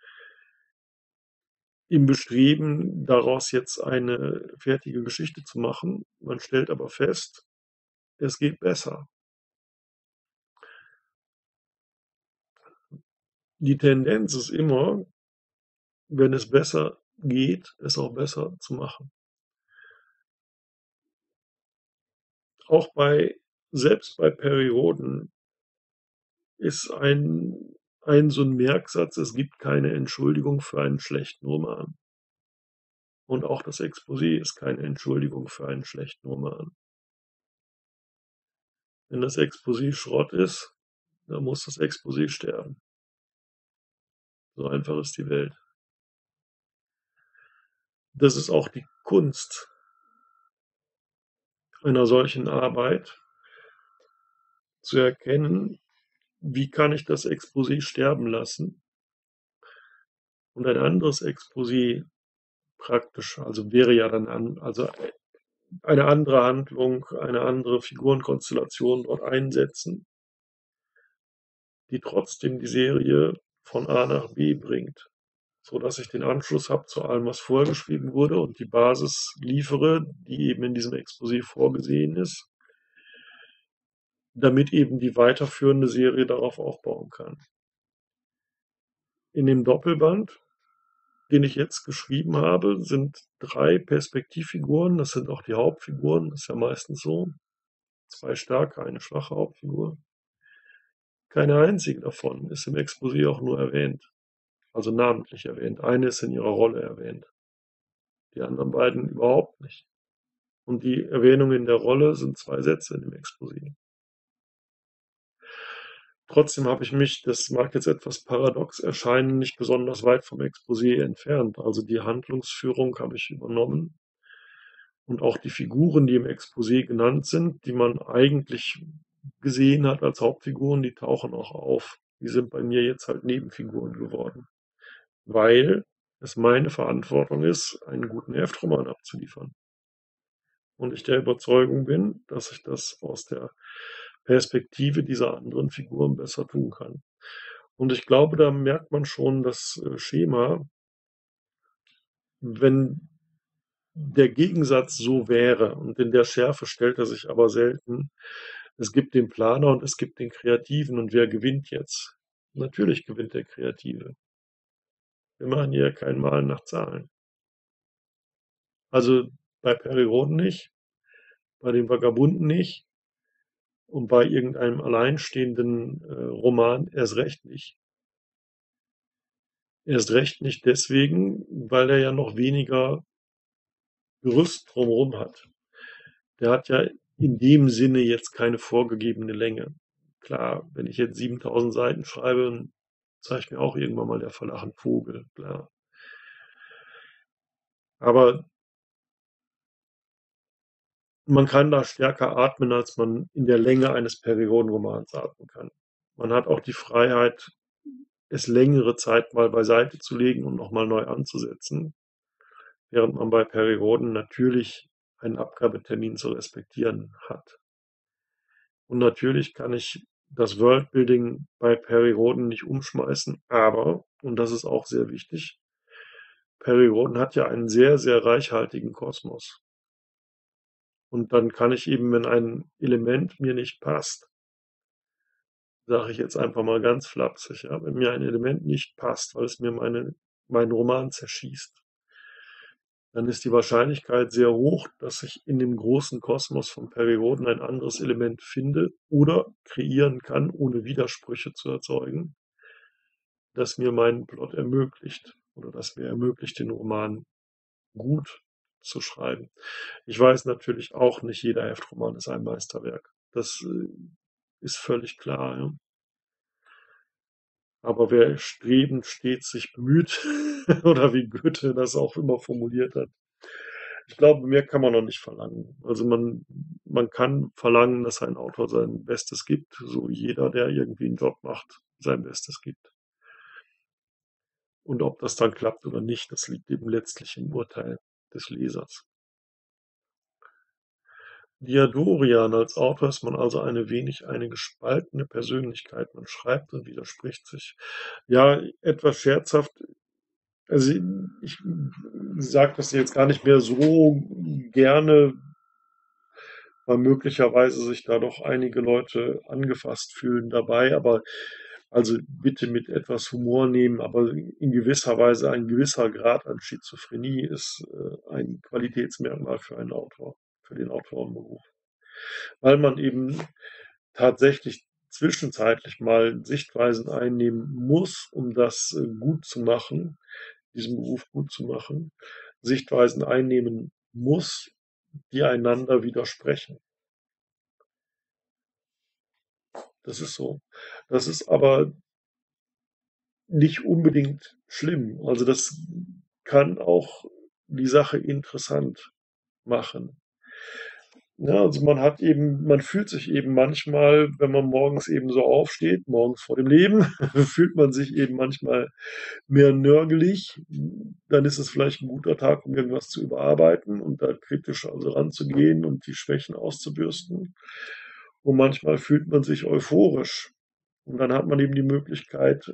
im Bestreben, daraus jetzt eine fertige Geschichte zu machen. Man stellt aber fest, es geht besser. Die Tendenz ist immer, wenn es besser geht, es auch besser zu machen. Auch selbst bei Perioden ist ein so ein Merksatz, es gibt keine Entschuldigung für einen schlechten Roman. Und auch das Exposé ist keine Entschuldigung für einen schlechten Roman. Wenn das Exposé Schrott ist, dann muss das Exposé sterben. So einfach ist die Welt. Das ist auch die Kunst einer solchen Arbeit, zu erkennen, wie kann ich das Exposé sterben lassen und ein anderes Exposé praktisch, also wäre ja dann also eine andere Handlung, eine andere Figurenkonstellation dort einsetzen, die trotzdem die Serie von A nach B bringt, so dass ich den Anschluss habe zu allem, was vorher geschrieben wurde und die Basis liefere, die eben in diesem Exposé vorgesehen ist, damit eben die weiterführende Serie darauf aufbauen kann. In dem Doppelband, den ich jetzt geschrieben habe, sind 3 Perspektivfiguren, das sind auch die Hauptfiguren, das ist ja meistens so. 2 starke, eine schwache Hauptfigur. Keine einzige davon ist im Exposé auch nur erwähnt, also namentlich erwähnt. Eine ist in ihrer Rolle erwähnt, die anderen beiden überhaupt nicht. Und die Erwähnung in der Rolle sind 2 Sätze in dem Exposé. Trotzdem habe ich mich, das mag jetzt etwas paradox erscheinen, nicht besonders weit vom Exposé entfernt. Also die Handlungsführung habe ich übernommen und auch die Figuren, die im Exposé genannt sind, die man eigentlich gesehen hat als Hauptfiguren, die tauchen auch auf. Die sind bei mir jetzt halt Nebenfiguren geworden, weil es meine Verantwortung ist, einen guten Heftroman abzuliefern. Und ich der Überzeugung bin, dass ich das aus der Perspektive dieser anderen Figuren besser tun kann. Und ich glaube, da merkt man schon das Schema, wenn der Gegensatz so wäre, und in der Schärfe stellt er sich aber selten. Es gibt den Planer und es gibt den Kreativen, und wer gewinnt jetzt? Natürlich gewinnt der Kreative. Wir machen hier kein Malen nach Zahlen. Also bei Perry-Rhodan nicht, bei den Vagabunden nicht und bei irgendeinem alleinstehenden Roman erst recht nicht. Erst recht nicht deswegen, weil er ja noch weniger Gerüst drumherum hat. Der hat ja in dem Sinne jetzt keine vorgegebene Länge. Klar, wenn ich jetzt 7000 Seiten schreibe, dann zeigt mir auch irgendwann mal der Verlag einen Vogel, klar. Aber man kann da stärker atmen, als man in der Länge eines Periodenromans atmen kann. Man hat auch die Freiheit, es längere Zeit mal beiseite zu legen und nochmal neu anzusetzen, während man bei Perioden natürlich einen Abgabetermin zu respektieren hat. Und natürlich kann ich das Worldbuilding bei Perry-Rhodan nicht umschmeißen, aber, und das ist auch sehr wichtig, Perry-Rhodan hat ja einen sehr, sehr reichhaltigen Kosmos. Und dann kann ich eben, wenn ein Element mir nicht passt, sage ich jetzt einfach mal ganz flapsig, ja, wenn mir ein Element nicht passt, weil es mir meinen Roman zerschießt, dann ist die Wahrscheinlichkeit sehr hoch, dass ich in dem großen Kosmos von Perry-Rhodan ein anderes Element finde oder kreieren kann, ohne Widersprüche zu erzeugen, das mir meinen Plot ermöglicht oder das mir ermöglicht, den Roman gut zu schreiben. Ich weiß natürlich auch nicht, jeder Heftroman ist ein Meisterwerk. Das ist völlig klar. Ja. Aber wer strebend stets sich bemüht, oder wie Goethe das auch immer formuliert hat, ich glaube, mehr kann man noch nicht verlangen. Also man kann verlangen, dass ein Autor sein Bestes gibt, so jeder, der irgendwie einen Job macht, sein Bestes gibt. Und ob das dann klappt oder nicht, das liegt eben letztlich im Urteil des Lesers. Diadorian: Als Autor ist man also eine gespaltene Persönlichkeit. Man schreibt und widerspricht sich. Ja, etwas scherzhaft. Also ich sage das jetzt gar nicht mehr so gerne, weil möglicherweise sich da doch einige Leute angefasst fühlen dabei, aber also bitte mit etwas Humor nehmen, aber in gewisser Weise ein gewisser Grad an Schizophrenie ist ein Qualitätsmerkmal für einen Autor, für den Autorenberuf. Weil man eben tatsächlich zwischenzeitlich mal Sichtweisen einnehmen muss, um das gut zu machen, diesen Beruf gut zu machen, Sichtweisen einnehmen muss, die einander widersprechen. Das ist so. Das ist aber nicht unbedingt schlimm. Also das kann auch die Sache interessant machen. Ja, also man fühlt sich eben manchmal, wenn man morgens eben so aufsteht, morgens vor dem Leben, fühlt man sich eben manchmal mehr nörgelig. Dann ist es vielleicht ein guter Tag, um irgendwas zu überarbeiten und da kritisch also ranzugehen und die Schwächen auszubürsten. Und manchmal fühlt man sich euphorisch. Und dann hat man eben die Möglichkeit,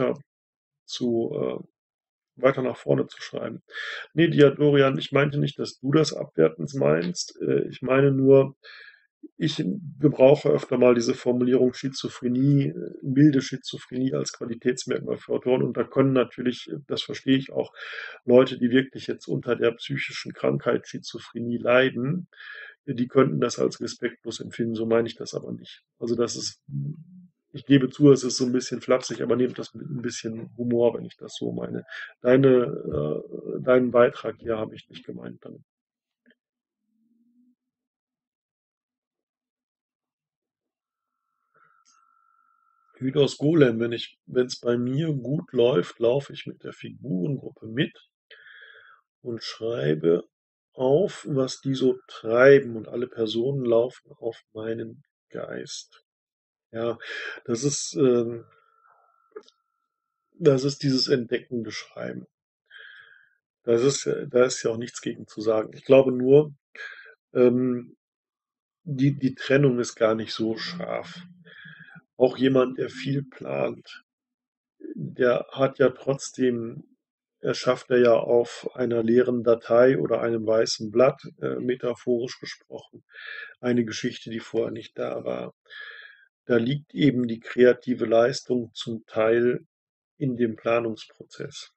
zu, weiter nach vorne zu schreiben. Nee, Diadorian, ich meinte nicht, dass du das abwertend meinst. Ich meine nur, ich gebrauche öfter mal diese Formulierung Schizophrenie, milde Schizophrenie als Qualitätsmerkmal für Autoren. Und da können natürlich, das verstehe ich auch, Leute, die wirklich jetzt unter der psychischen Krankheit Schizophrenie leiden, die könnten das als respektlos empfinden. So meine ich das aber nicht. Also das ist, ich gebe zu, es ist so ein bisschen flapsig, aber nehmt das mit ein bisschen Humor, wenn ich das so meine. Deinen Beitrag hier habe ich nicht gemeint damit. Hydos Golem, wenn es bei mir gut läuft, laufe ich mit der Figurengruppe mit und schreibe auf, was die so treiben, und alle Personen laufen auf meinen Geist. Ja, das ist, ähm das ist dieses entdeckende Schreiben. Da ist ja auch nichts gegen zu sagen. Ich glaube nur, ähm, die Trennung ist gar nicht so scharf. Auch jemand, der viel plant, der hat ja trotzdem erschafft er ja auf einer leeren Datei oder einem weißen Blatt, metaphorisch gesprochen, eine Geschichte, die vorher nicht da war. Da liegt eben die kreative Leistung zum Teil in dem Planungsprozess.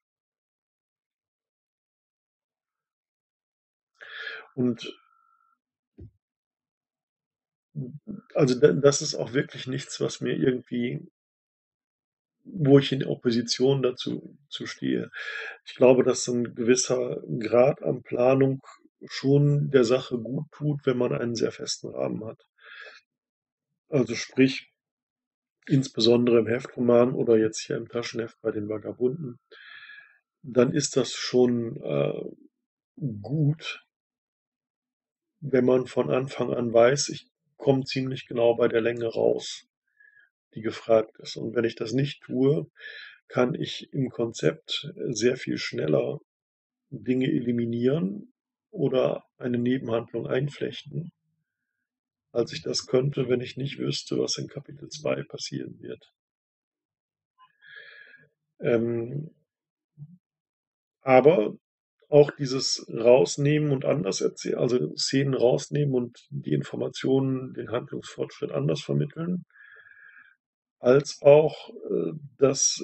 Und also das ist auch wirklich nichts, was mir irgendwie, wo ich in Opposition dazu zu stehe. Ich glaube, dass ein gewisser Grad an Planung schon der Sache gut tut, wenn man einen sehr festen Rahmen hat. Also sprich, insbesondere im Heftroman oder jetzt hier im Taschenheft bei den Vagabunden, dann ist das schon gut, wenn man von Anfang an weiß, ich komme ziemlich genau bei der Länge raus, die gefragt ist. Und wenn ich das nicht tue, kann ich im Konzept sehr viel schneller Dinge eliminieren oder eine Nebenhandlung einflechten, als ich das könnte, wenn ich nicht wüsste, was in Kapitel 2 passieren wird. Ähm, aber auch dieses Rausnehmen und anders erzählen, also Szenen rausnehmen und die Informationen, den Handlungsfortschritt anders vermitteln, als auch das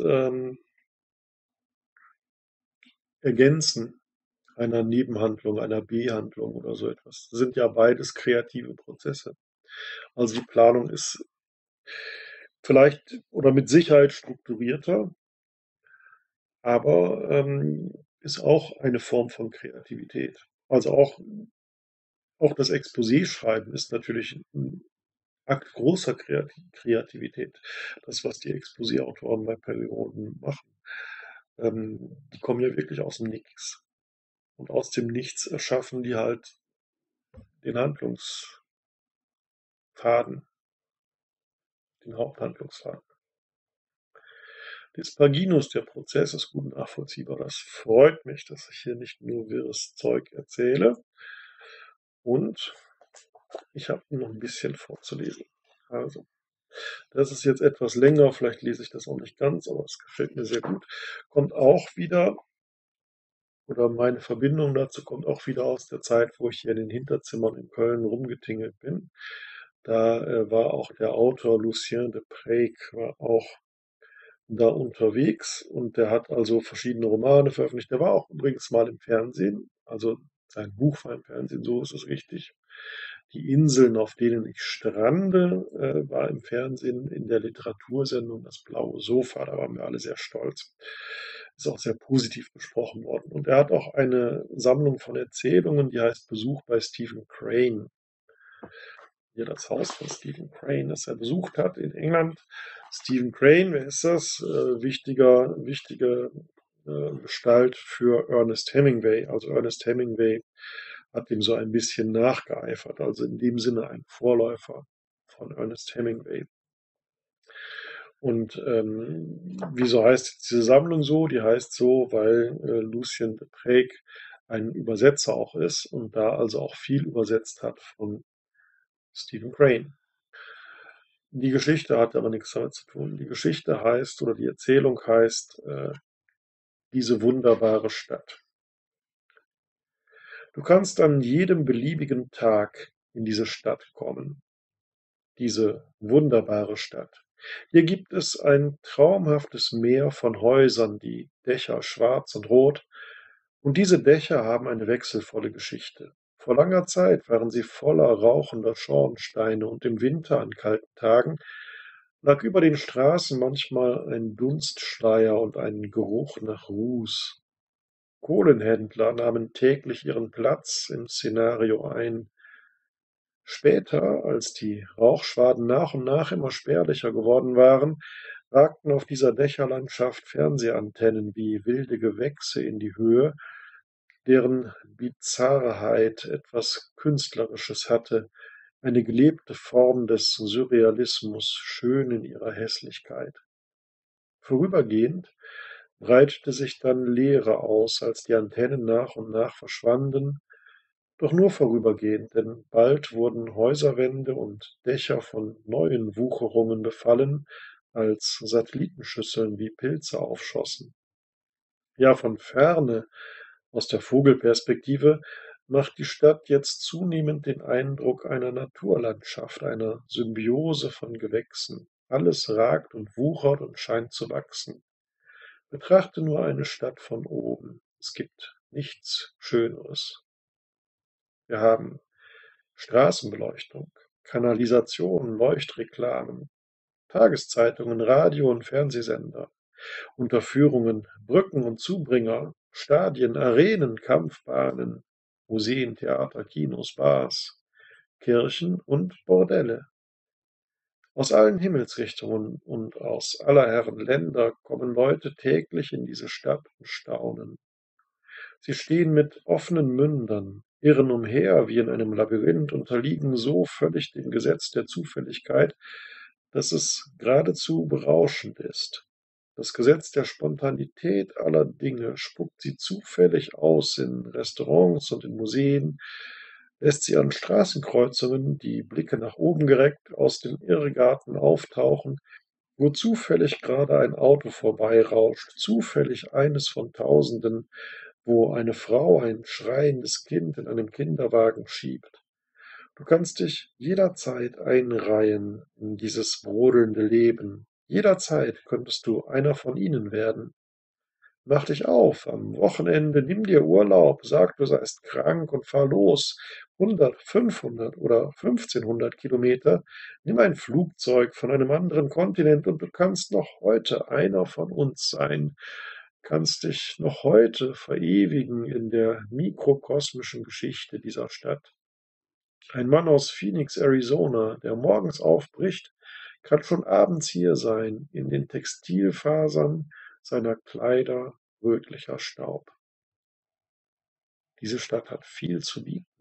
Ergänzen einer Nebenhandlung, einer B-Handlung oder so etwas. Das sind ja beides kreative Prozesse. Also die Planung ist vielleicht oder mit Sicherheit strukturierter, aber ist auch eine Form von Kreativität. Also auch das Exposé-Schreiben ist natürlich ein Akt großer Kreativität. Das, was die Exposé-Autoren bei Perioden machen. Die kommen ja wirklich aus dem Nichts. Und aus dem Nichts erschaffen die halt den Handlungsfaden, den Haupthandlungsfaden. Dispaginus, der Prozess ist gut nachvollziehbar. Das freut mich, dass ich hier nicht nur wirres Zeug erzähle. Und ich habe noch ein bisschen vorzulesen. Also, das ist jetzt etwas länger, vielleicht lese ich das auch nicht ganz, aber es gefällt mir sehr gut. Kommt auch wieder, oder meine Verbindung dazu kommt auch wieder aus der Zeit, wo ich hier in den Hinterzimmern in Köln rumgetingelt bin. Da war auch der Autor Lucien de Preyck, war auch da unterwegs und der hat also verschiedene Romane veröffentlicht. Der war auch übrigens mal im Fernsehen, also sein Buch war im Fernsehen, so ist es richtig. Die Inseln, auf denen ich strande, war im Fernsehen in der Literatursendung Das blaue Sofa. Da waren wir alle sehr stolz. Ist auch sehr positiv besprochen worden. Und er hat auch eine Sammlung von Erzählungen, die heißt Besuch bei Stephen Crane. Hier das Haus von Stephen Crane, das er besucht hat in England. Stephen Crane, wer ist das? Wichtige Gestalt für Ernest Hemingway. Also Ernest Hemingway hat ihm so ein bisschen nachgeeifert, also in dem Sinne ein Vorläufer von Ernest Hemingway. Und wieso heißt diese Sammlung so? Die heißt so, weil Lucien de Preyck ein Übersetzer auch ist und da also auch viel übersetzt hat von Stephen Crane. Die Geschichte hat aber nichts damit zu tun. Die Geschichte heißt oder die Erzählung heißt diese wunderbare Stadt. Du kannst an jedem beliebigen Tag in diese Stadt kommen. Diese wunderbare Stadt. Hier gibt es ein traumhaftes Meer von Häusern, die Dächer schwarz und rot, und diese Dächer haben eine wechselvolle Geschichte. Vor langer Zeit waren sie voller rauchender Schornsteine und im Winter an kalten Tagen lag über den Straßen manchmal ein Dunstschleier und ein Geruch nach Ruß. Kohlenhändler nahmen täglich ihren Platz im Szenario ein. Später, als die Rauchschwaden nach und nach immer spärlicher geworden waren, ragten auf dieser Dächerlandschaft Fernsehantennen wie wilde Gewächse in die Höhe, deren Bizarrheit etwas Künstlerisches hatte, eine gelebte Form des Surrealismus, schön in ihrer Hässlichkeit. Vorübergehend breitete sich dann Leere aus, als die Antennen nach und nach verschwanden, doch nur vorübergehend, denn bald wurden Häuserwände und Dächer von neuen Wucherungen befallen, als Satellitenschüsseln wie Pilze aufschossen. Ja, von ferne, aus der Vogelperspektive, macht die Stadt jetzt zunehmend den Eindruck einer Naturlandschaft, einer Symbiose von Gewächsen. Alles ragt und wuchert und scheint zu wachsen. Betrachte nur eine Stadt von oben. Es gibt nichts Schöneres. Wir haben Straßenbeleuchtung, Kanalisation, Leuchtreklamen, Tageszeitungen, Radio- und Fernsehsender, Unterführungen, Brücken und Zubringer, Stadien, Arenen, Kampfbahnen, Museen, Theater, Kinos, Bars, Kirchen und Bordelle. Aus allen Himmelsrichtungen und aus aller Herren Länder kommen Leute täglich in diese Stadt und staunen. Sie stehen mit offenen Mündern, irren umher wie in einem Labyrinth, unterliegen so völlig dem Gesetz der Zufälligkeit, dass es geradezu berauschend ist. Das Gesetz der Spontanität aller Dinge spuckt sie zufällig aus in Restaurants und in Museen, lässt sie an Straßenkreuzungen, die Blicke nach oben gereckt, aus dem Irrgarten auftauchen, wo zufällig gerade ein Auto vorbeirauscht, zufällig eines von Tausenden, wo eine Frau ein schreiendes Kind in einem Kinderwagen schiebt. Du kannst dich jederzeit einreihen in dieses brodelnde Leben. Jederzeit könntest du einer von ihnen werden. Mach dich auf am Wochenende, nimm dir Urlaub, sag, du seist krank und fahr los. 100, 500 oder 1500 Kilometer. Nimm ein Flugzeug von einem anderen Kontinent und du kannst noch heute einer von uns sein. Kannst dich noch heute verewigen in der mikrokosmischen Geschichte dieser Stadt. Ein Mann aus Phoenix, Arizona, der morgens aufbricht, kann schon abends hier sein, in den Textilfasern seiner Kleider rötlicher Staub. Diese Stadt hat viel zu bieten.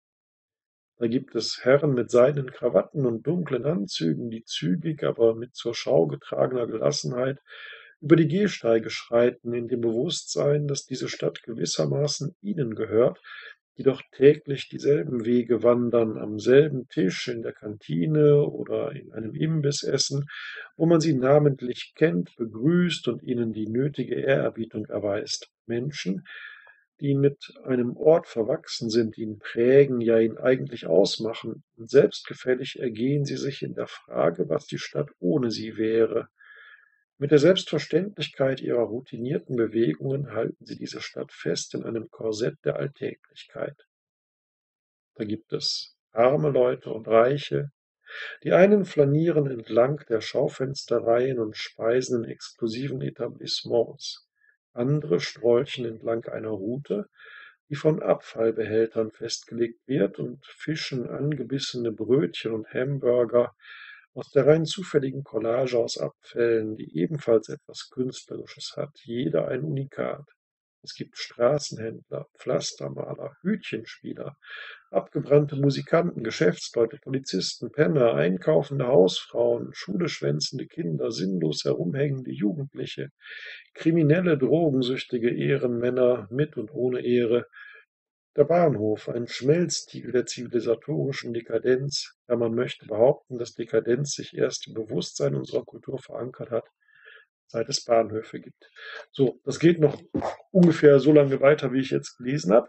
Da gibt es Herren mit seidenen Krawatten und dunklen Anzügen, die zügig, aber mit zur Schau getragener Gelassenheit über die Gehsteige schreiten, in dem Bewusstsein, dass diese Stadt gewissermaßen ihnen gehört, die doch täglich dieselben Wege wandern, am selben Tisch in der Kantine oder in einem Imbiss essen, wo man sie namentlich kennt, begrüßt und ihnen die nötige Ehrerbietung erweist. Menschen, die mit einem Ort verwachsen sind, die ihn prägen, ja ihn eigentlich ausmachen, und selbstgefällig ergehen sie sich in der Frage, was die Stadt ohne sie wäre. Mit der Selbstverständlichkeit ihrer routinierten Bewegungen halten sie diese Stadt fest in einem Korsett der Alltäglichkeit. Da gibt es arme Leute und Reiche. Die einen flanieren entlang der Schaufensterreihen und speisen in exklusiven Etablissements. Andere strolchen entlang einer Route, die von Abfallbehältern festgelegt wird, und fischen angebissene Brötchen und Hamburger aus der rein zufälligen Collage aus Abfällen, die ebenfalls etwas Künstlerisches hat, jeder ein Unikat. Es gibt Straßenhändler, Pflastermaler, Hütchenspieler, abgebrannte Musikanten, Geschäftsleute, Polizisten, Penner, einkaufende Hausfrauen, Schule schwänzende Kinder, sinnlos herumhängende Jugendliche, kriminelle, drogensüchtige Ehrenmänner mit und ohne Ehre. Der Bahnhof, ein Schmelztiegel der zivilisatorischen Dekadenz. Ja, man möchte behaupten, dass Dekadenz sich erst im Bewusstsein unserer Kultur verankert hat, seit es Bahnhöfe gibt. So, das geht noch ungefähr so lange weiter, wie ich jetzt gelesen habe.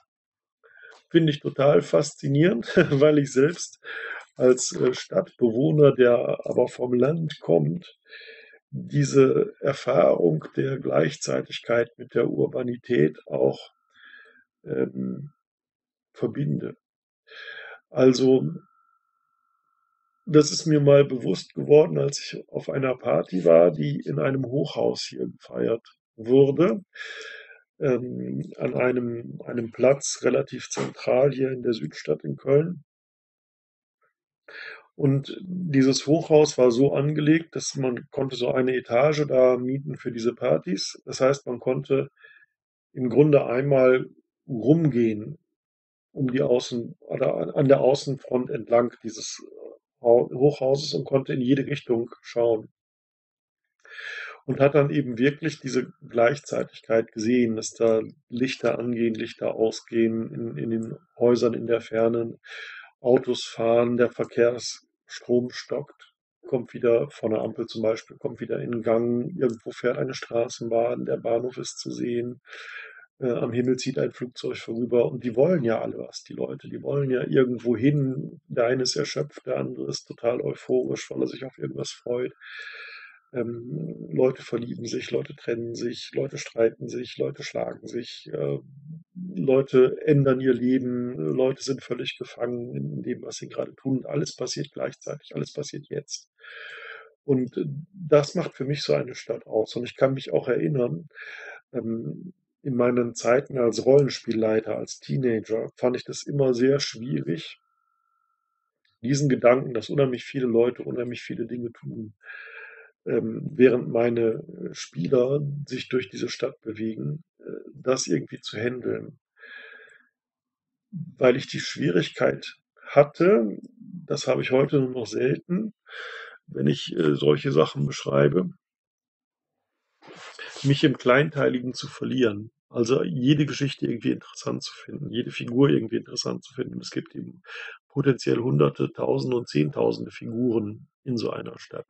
Finde ich total faszinierend, weil ich selbst als Stadtbewohner, der aber vom Land kommt, diese Erfahrung der Gleichzeitigkeit mit der Urbanität auch ähm, verbinde. Also, das ist mir mal bewusst geworden, als ich auf einer Party war, die in einem Hochhaus hier gefeiert wurde, an einem Platz relativ zentral hier in der Südstadt in Köln. Und dieses Hochhaus war so angelegt, dass man konnte so eine Etage da mieten für diese Partys. Das heißt, man konnte im Grunde einmal rumgehen um die Außen oder an der Außenfront entlang dieses Hochhauses und konnte in jede Richtung schauen. Und hat dann eben wirklich diese Gleichzeitigkeit gesehen, dass da Lichter angehen, Lichter ausgehen in den Häusern in der Ferne, Autos fahren, der Verkehrsstrom stockt, kommt wieder von der Ampel zum Beispiel, kommt wieder in Gang, irgendwo fährt eine Straßenbahn, der Bahnhof ist zu sehen, am Himmel zieht ein Flugzeug vorüber und die wollen ja alle was, die Leute, die wollen ja irgendwo hin. Der eine ist erschöpft, der andere ist total euphorisch, weil er sich auf irgendwas freut. Leute verlieben sich, Leute trennen sich, Leute streiten sich, Leute schlagen sich, Leute ändern ihr Leben, Leute sind völlig gefangen in dem, was sie gerade tun. Alles passiert gleichzeitig, alles passiert jetzt. Und das macht für mich so eine Stadt aus. Und ich kann mich auch erinnern, ähm, in meinen Zeiten als Rollenspielleiter, als Teenager, fand ich das immer sehr schwierig, diesen Gedanken, dass unheimlich viele Leute unheimlich viele Dinge tun, während meine Spieler sich durch diese Stadt bewegen, das irgendwie zu handeln. Weil ich die Schwierigkeit hatte, das habe ich heute nur noch selten, wenn ich solche Sachen beschreibe, mich im Kleinteiligen zu verlieren. Also jede Geschichte irgendwie interessant zu finden, jede Figur irgendwie interessant zu finden. Es gibt eben potenziell Hunderte, Tausende und Zehntausende Figuren in so einer Stadt.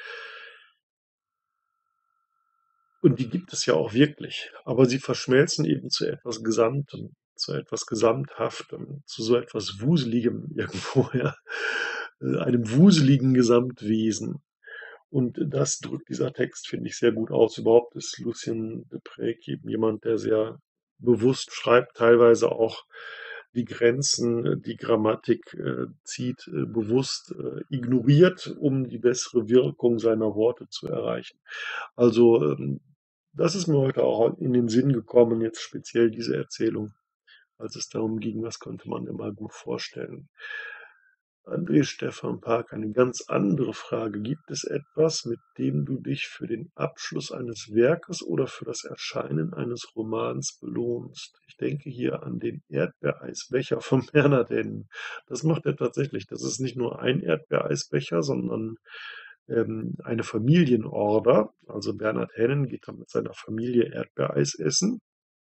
Und die gibt es ja auch wirklich, aber sie verschmelzen eben zu etwas Gesamtem, zu etwas Gesamthaftem, zu so etwas Wuseligem irgendwo, ja, einem wuseligen Gesamtwesen. Und das drückt dieser Text, finde ich, sehr gut aus. Überhaupt ist Lucien de Prèx eben jemand, der sehr bewusst schreibt, teilweise auch die Grenzen, die Grammatik zieht, bewusst ignoriert, um die bessere Wirkung seiner Worte zu erreichen. Also das ist mir heute auch in den Sinn gekommen, jetzt speziell diese Erzählung, als es darum ging, was könnte man immer gut vorstellen. André Stefan Park, eine ganz andere Frage. Gibt es etwas, mit dem du dich für den Abschluss eines Werkes oder für das Erscheinen eines Romans belohnst? Ich denke hier an den Erdbeereisbecher von Bernhard Hennen. Das macht er tatsächlich. Das ist nicht nur ein Erdbeereisbecher, sondern eine Familienorder. Also Bernhard Hennen geht dann mit seiner Familie Erdbeereis essen.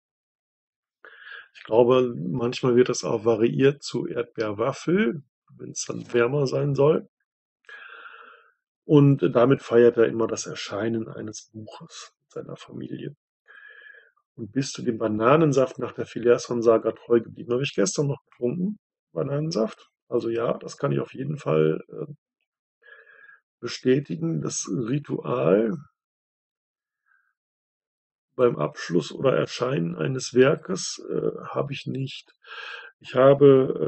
Ich glaube, manchmal wird das auch variiert zu Erdbeerwaffel, wenn es dann wärmer sein soll. Und damit feiert er immer das Erscheinen eines Buches mit seiner Familie. Und bist du dem Bananensaft nach der Phileas-Saga treu geblieben? Habe ich gestern noch getrunken, Bananensaft. Also ja, das kann ich auf jeden Fall bestätigen. Das Ritual beim Abschluss oder Erscheinen eines Werkes habe ich nicht. Ich habe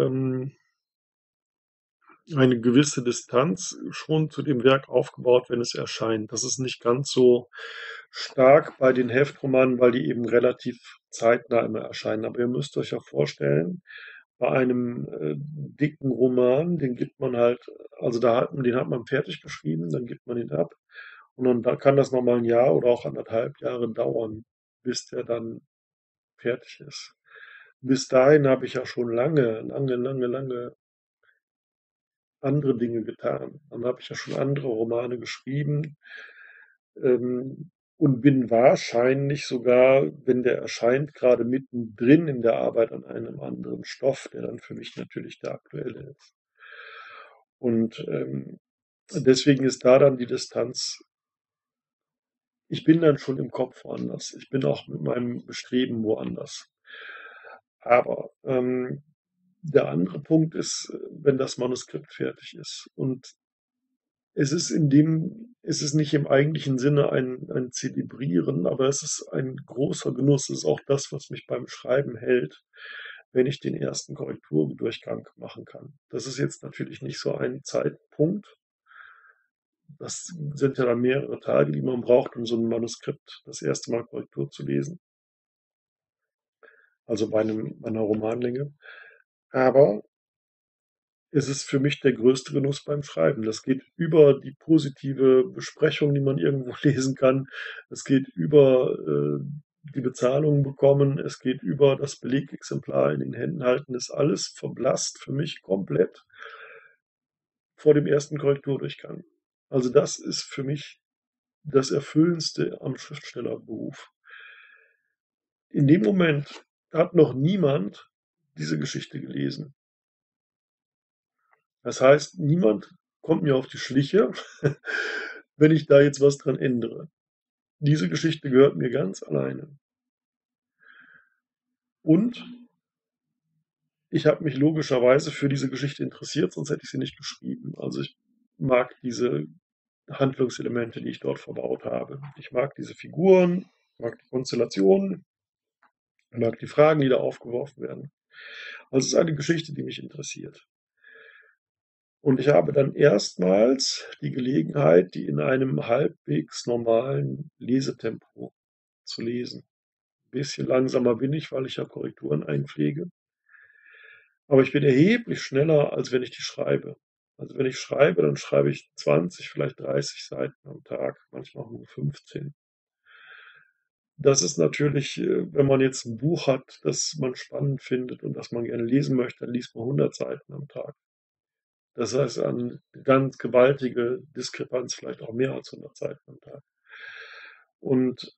eine gewisse Distanz schon zu dem Werk aufgebaut, wenn es erscheint. Das ist nicht ganz so stark bei den Heftromanen, weil die eben relativ zeitnah immer erscheinen. Aber ihr müsst euch ja vorstellen, bei einem dicken Roman, den gibt man halt, also den hat man fertig geschrieben, dann gibt man ihn ab. Und dann da kann das nochmal ein Jahr oder auch 1,5 Jahre dauern, bis der dann fertig ist. Bis dahin habe ich ja schon lange andere Dinge getan. Dann habe ich ja schon andere Romane geschrieben und bin wahrscheinlich sogar, wenn der erscheint, gerade mittendrin in der Arbeit an einem anderen Stoff, der dann für mich natürlich der aktuelle ist. Und deswegen ist da dann die Distanz. Ich bin dann schon im Kopf woanders. Ich bin auch mit meinem Bestreben woanders. Aber der andere Punkt ist, wenn das Manuskript fertig ist. Und es ist nicht im eigentlichen Sinne ein Zelebrieren, aber es ist ein großer Genuss. Es ist auch das, was mich beim Schreiben hält, wenn ich den ersten Korrekturdurchgang machen kann. Das ist jetzt natürlich nicht so ein Zeitpunkt. Das sind ja dann mehrere Tage, die man braucht, um so ein Manuskript das erste Mal Korrektur zu lesen. Also bei einer Romanlänge. Aber es ist für mich der größte Genuss beim Schreiben. Das geht über die positive Besprechung, die man irgendwo lesen kann. Es geht über die Bezahlung bekommen, es geht über, das Belegexemplar in den Händen halten, ist alles verblasst für mich komplett vor dem ersten Korrekturdurchgang. Also das ist für mich das Erfüllendste am Schriftstellerberuf. In dem Moment hat noch niemand diese Geschichte gelesen. Das heißt, niemand kommt mir auf die Schliche, wenn ich da jetzt was dran ändere. Diese Geschichte gehört mir ganz alleine. Und ich habe mich logischerweise für diese Geschichte interessiert, sonst hätte ich sie nicht geschrieben. Also ich mag diese Handlungselemente, die ich dort verbaut habe. Ich mag diese Figuren, mag die Konstellationen, mag die Fragen, die da aufgeworfen werden. Also es ist eine Geschichte, die mich interessiert. Und ich habe dann erstmals die Gelegenheit, die in einem halbwegs normalen Lesetempo zu lesen. Ein bisschen langsamer bin ich, weil ich ja Korrekturen einpflege. Aber ich bin erheblich schneller, als wenn ich die schreibe. Also wenn ich schreibe, dann schreibe ich 20, vielleicht 30 Seiten am Tag, manchmal auch nur 15. Das ist natürlich, wenn man jetzt ein Buch hat, das man spannend findet und das man gerne lesen möchte, dann liest man 100 Seiten am Tag. Das heißt, eine ganz gewaltige Diskrepanz, vielleicht auch mehr als 100 Seiten am Tag. Und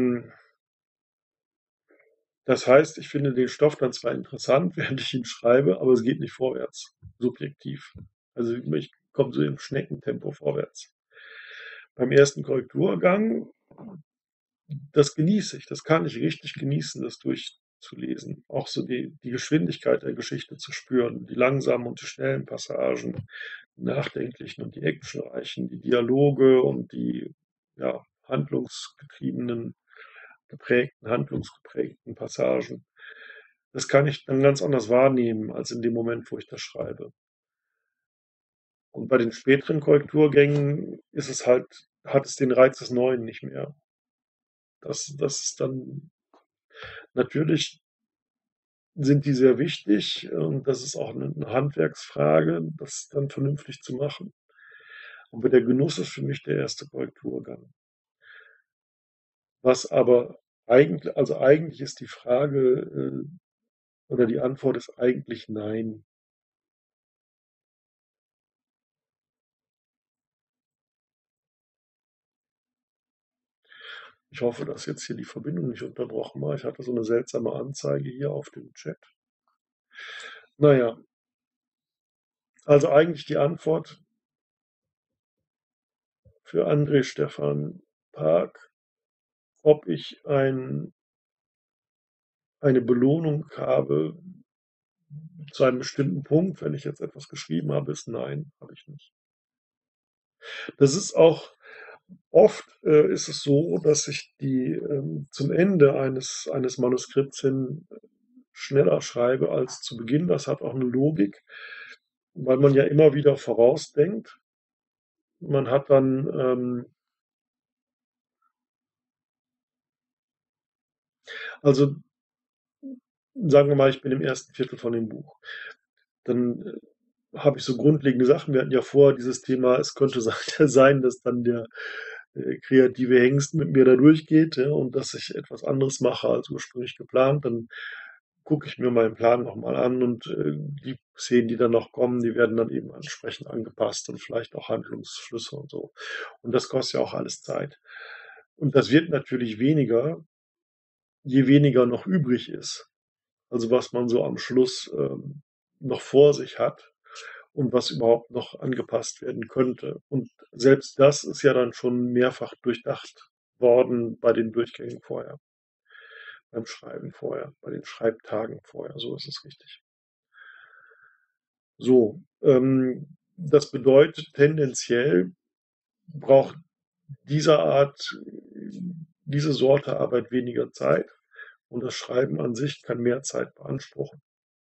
das heißt, ich finde den Stoff dann zwar interessant, während ich ihn schreibe, aber es geht nicht vorwärts, subjektiv. Also ich komme so im Schneckentempo vorwärts. Beim ersten Korrekturgang, das genieße ich, das kann ich richtig genießen, das durchzulesen. Auch so die Geschwindigkeit der Geschichte zu spüren, die langsamen und die schnellen Passagen, die nachdenklichen und die actionreichen, die Dialoge und die ja, handlungsgeprägten Passagen. Das kann ich dann ganz anders wahrnehmen als in dem Moment, wo ich das schreibe. Und bei den späteren Korrekturgängen ist es halt, hat es den Reiz des Neuen nicht mehr. Das ist dann natürlich sind die sehr wichtig und das ist auch eine Handwerksfrage, das dann vernünftig zu machen. Aber der Genuss ist für mich der erste Korrekturgang. Was aber eigentlich, also eigentlich ist die Frage oder die Antwort ist eigentlich nein. Ich hoffe, dass jetzt hier die Verbindung nicht unterbrochen war. Ich hatte so eine seltsame Anzeige hier auf dem Chat. Naja, also eigentlich die Antwort für André Stefan Park, ob ich eine Belohnung habe zu einem bestimmten Punkt, wenn ich jetzt etwas geschrieben habe, ist nein, habe ich nicht. Das ist auch oft ist es so, dass ich die zum Ende eines Manuskripts hin schneller schreibe als zu Beginn. Das hat auch eine Logik, weil man ja immer wieder vorausdenkt. Man hat dann, also sagen wir mal, ich bin im ersten Viertel von dem Buch. Dann habe ich so grundlegende Sachen. Wir hatten ja vorher dieses Thema, es könnte sein, dass dann der kreative Hengst mit mir da durchgeht, ja, und dass ich etwas anderes mache als ursprünglich geplant. Dann gucke ich mir meinen Plan nochmal an und die Szenen, die dann noch kommen, die werden dann eben entsprechend angepasst und vielleicht auch Handlungsschlüsse und so. Und das kostet ja auch alles Zeit. Und das wird natürlich weniger, je weniger noch übrig ist. Also was man so am Schluss noch vor sich hat und was überhaupt noch angepasst werden könnte. Und selbst das ist ja dann schon mehrfach durchdacht worden bei den Durchgängen vorher, beim Schreiben vorher, bei den Schreibtagen vorher. So ist es richtig. So, das bedeutet tendenziell braucht diese Art, diese Sorte Arbeit weniger Zeit und das Schreiben an sich kann mehr Zeit beanspruchen.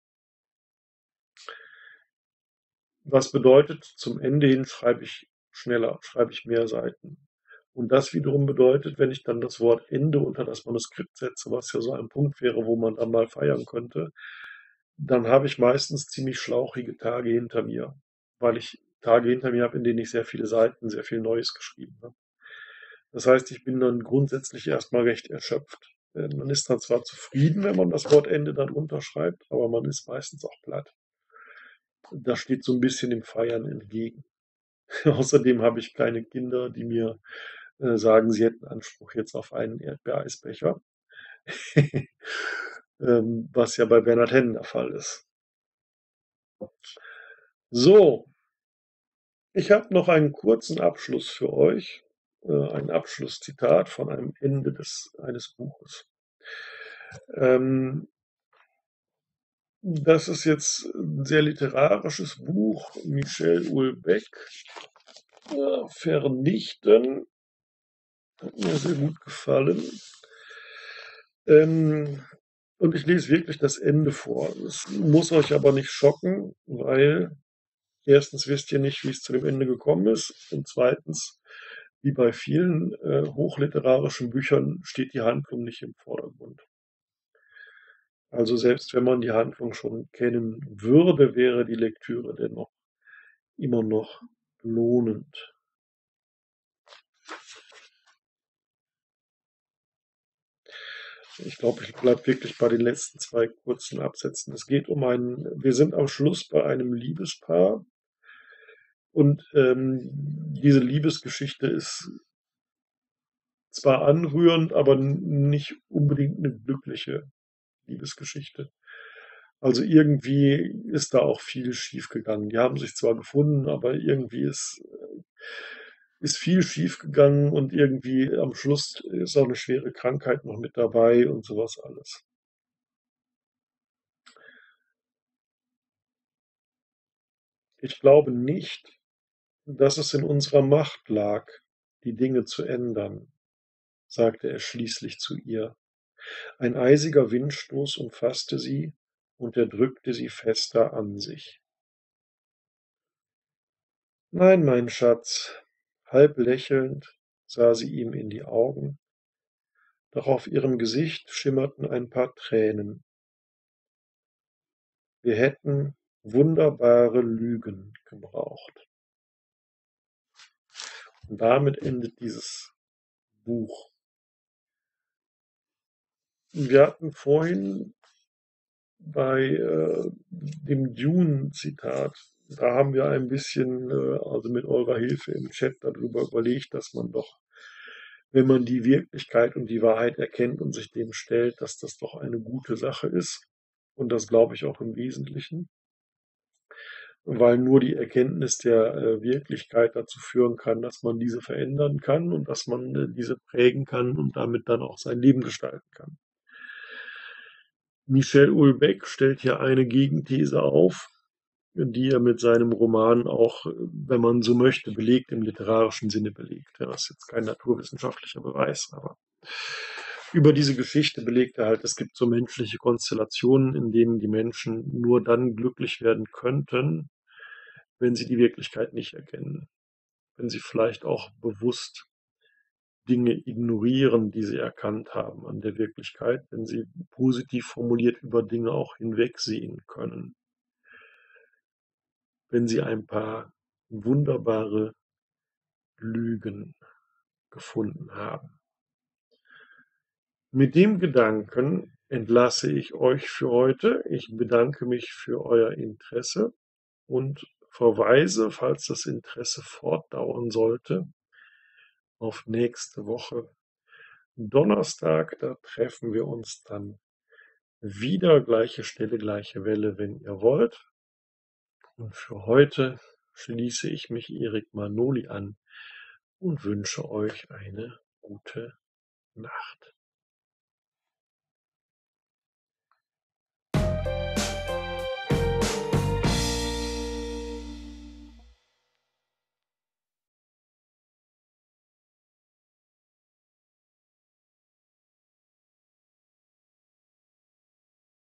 Was bedeutet, zum Ende hin schreibe ich schneller, schreibe ich mehr Seiten. Und das wiederum bedeutet, wenn ich dann das Wort Ende unter das Manuskript setze, was ja so ein Punkt wäre, wo man dann mal feiern könnte, dann habe ich meistens ziemlich schlauchige Tage hinter mir, weil ich Tage hinter mir habe, in denen ich sehr viele Seiten, sehr viel Neues geschrieben habe. Das heißt, ich bin dann grundsätzlich erstmal recht erschöpft. Man ist dann zwar zufrieden, wenn man das Wort Ende dann unterschreibt, aber man ist meistens auch platt. Das steht so ein bisschen dem Feiern entgegen. Außerdem habe ich kleine Kinder, die mir sagen, sie hätten Anspruch jetzt auf einen Erdbeereisbecher, was ja bei Bernhard Hennen der Fall ist. So, ich habe noch einen kurzen Abschluss für euch, ein Abschlusszitat von einem Ende eines Buches. Das ist jetzt ein sehr literarisches Buch, Michel Houellebecq, Vernichten, hat mir sehr gut gefallen. Und ich lese wirklich das Ende vor. Es muss euch aber nicht schocken, weil erstens wisst ihr nicht, wie es zu dem Ende gekommen ist, und zweitens, wie bei vielen hochliterarischen Büchern, steht die Handlung nicht im Vordergrund. Also selbst wenn man die Handlung schon kennen würde, wäre die Lektüre dennoch immer noch lohnend. Ich glaube, ich bleibe wirklich bei den letzten zwei kurzen Absätzen. Wir sind am Schluss bei einem Liebespaar, und diese Liebesgeschichte ist zwar anrührend, aber nicht unbedingt eine glückliche Liebesgeschichte. Also irgendwie ist da auch viel schiefgegangen. Die haben sich zwar gefunden, aber irgendwie ist viel schiefgegangen, und irgendwie am Schluss ist auch eine schwere Krankheit noch mit dabei und sowas alles. Ich glaube nicht, dass es in unserer Macht lag, die Dinge zu ändern, sagte er schließlich zu ihr. Ein eisiger Windstoß umfasste sie, und er drückte sie fester an sich. Nein, mein Schatz, halb lächelnd sah sie ihm in die Augen, doch auf ihrem Gesicht schimmerten ein paar Tränen. Wir hätten wunderbare Lügen gebraucht. Und damit endet dieses Buch. Wir hatten vorhin bei dem Dune-Zitat, da haben wir ein bisschen, also mit eurer Hilfe im Chat, darüber überlegt, dass man doch, wenn man die Wirklichkeit und die Wahrheit erkennt und sich dem stellt, dass das doch eine gute Sache ist. Und das glaube ich auch im Wesentlichen, weil nur die Erkenntnis der Wirklichkeit dazu führen kann, dass man diese verändern kann und dass man diese prägen kann und damit dann auch sein Leben gestalten kann. Michel Houellebecq stellt hier eine Gegenthese auf, die er mit seinem Roman auch, wenn man so möchte, belegt, im literarischen Sinne belegt. Ja, das ist jetzt kein naturwissenschaftlicher Beweis, aber über diese Geschichte belegt er halt, es gibt so menschliche Konstellationen, in denen die Menschen nur dann glücklich werden könnten, wenn sie die Wirklichkeit nicht erkennen. Wenn sie vielleicht auch bewusst Dinge ignorieren, die sie erkannt haben an der Wirklichkeit, wenn sie positiv formuliert über Dinge auch hinwegsehen können, wenn sie ein paar wunderbare Lügen gefunden haben. Mit dem Gedanken entlasse ich euch für heute. Ich bedanke mich für euer Interesse und verweise, falls das Interesse fortdauern sollte, auf nächste Woche Donnerstag. Da treffen wir uns dann wieder, gleiche Stelle, gleiche Welle, wenn ihr wollt. Und für heute schließe ich mich Erik Manoli an und wünsche euch eine gute Nacht.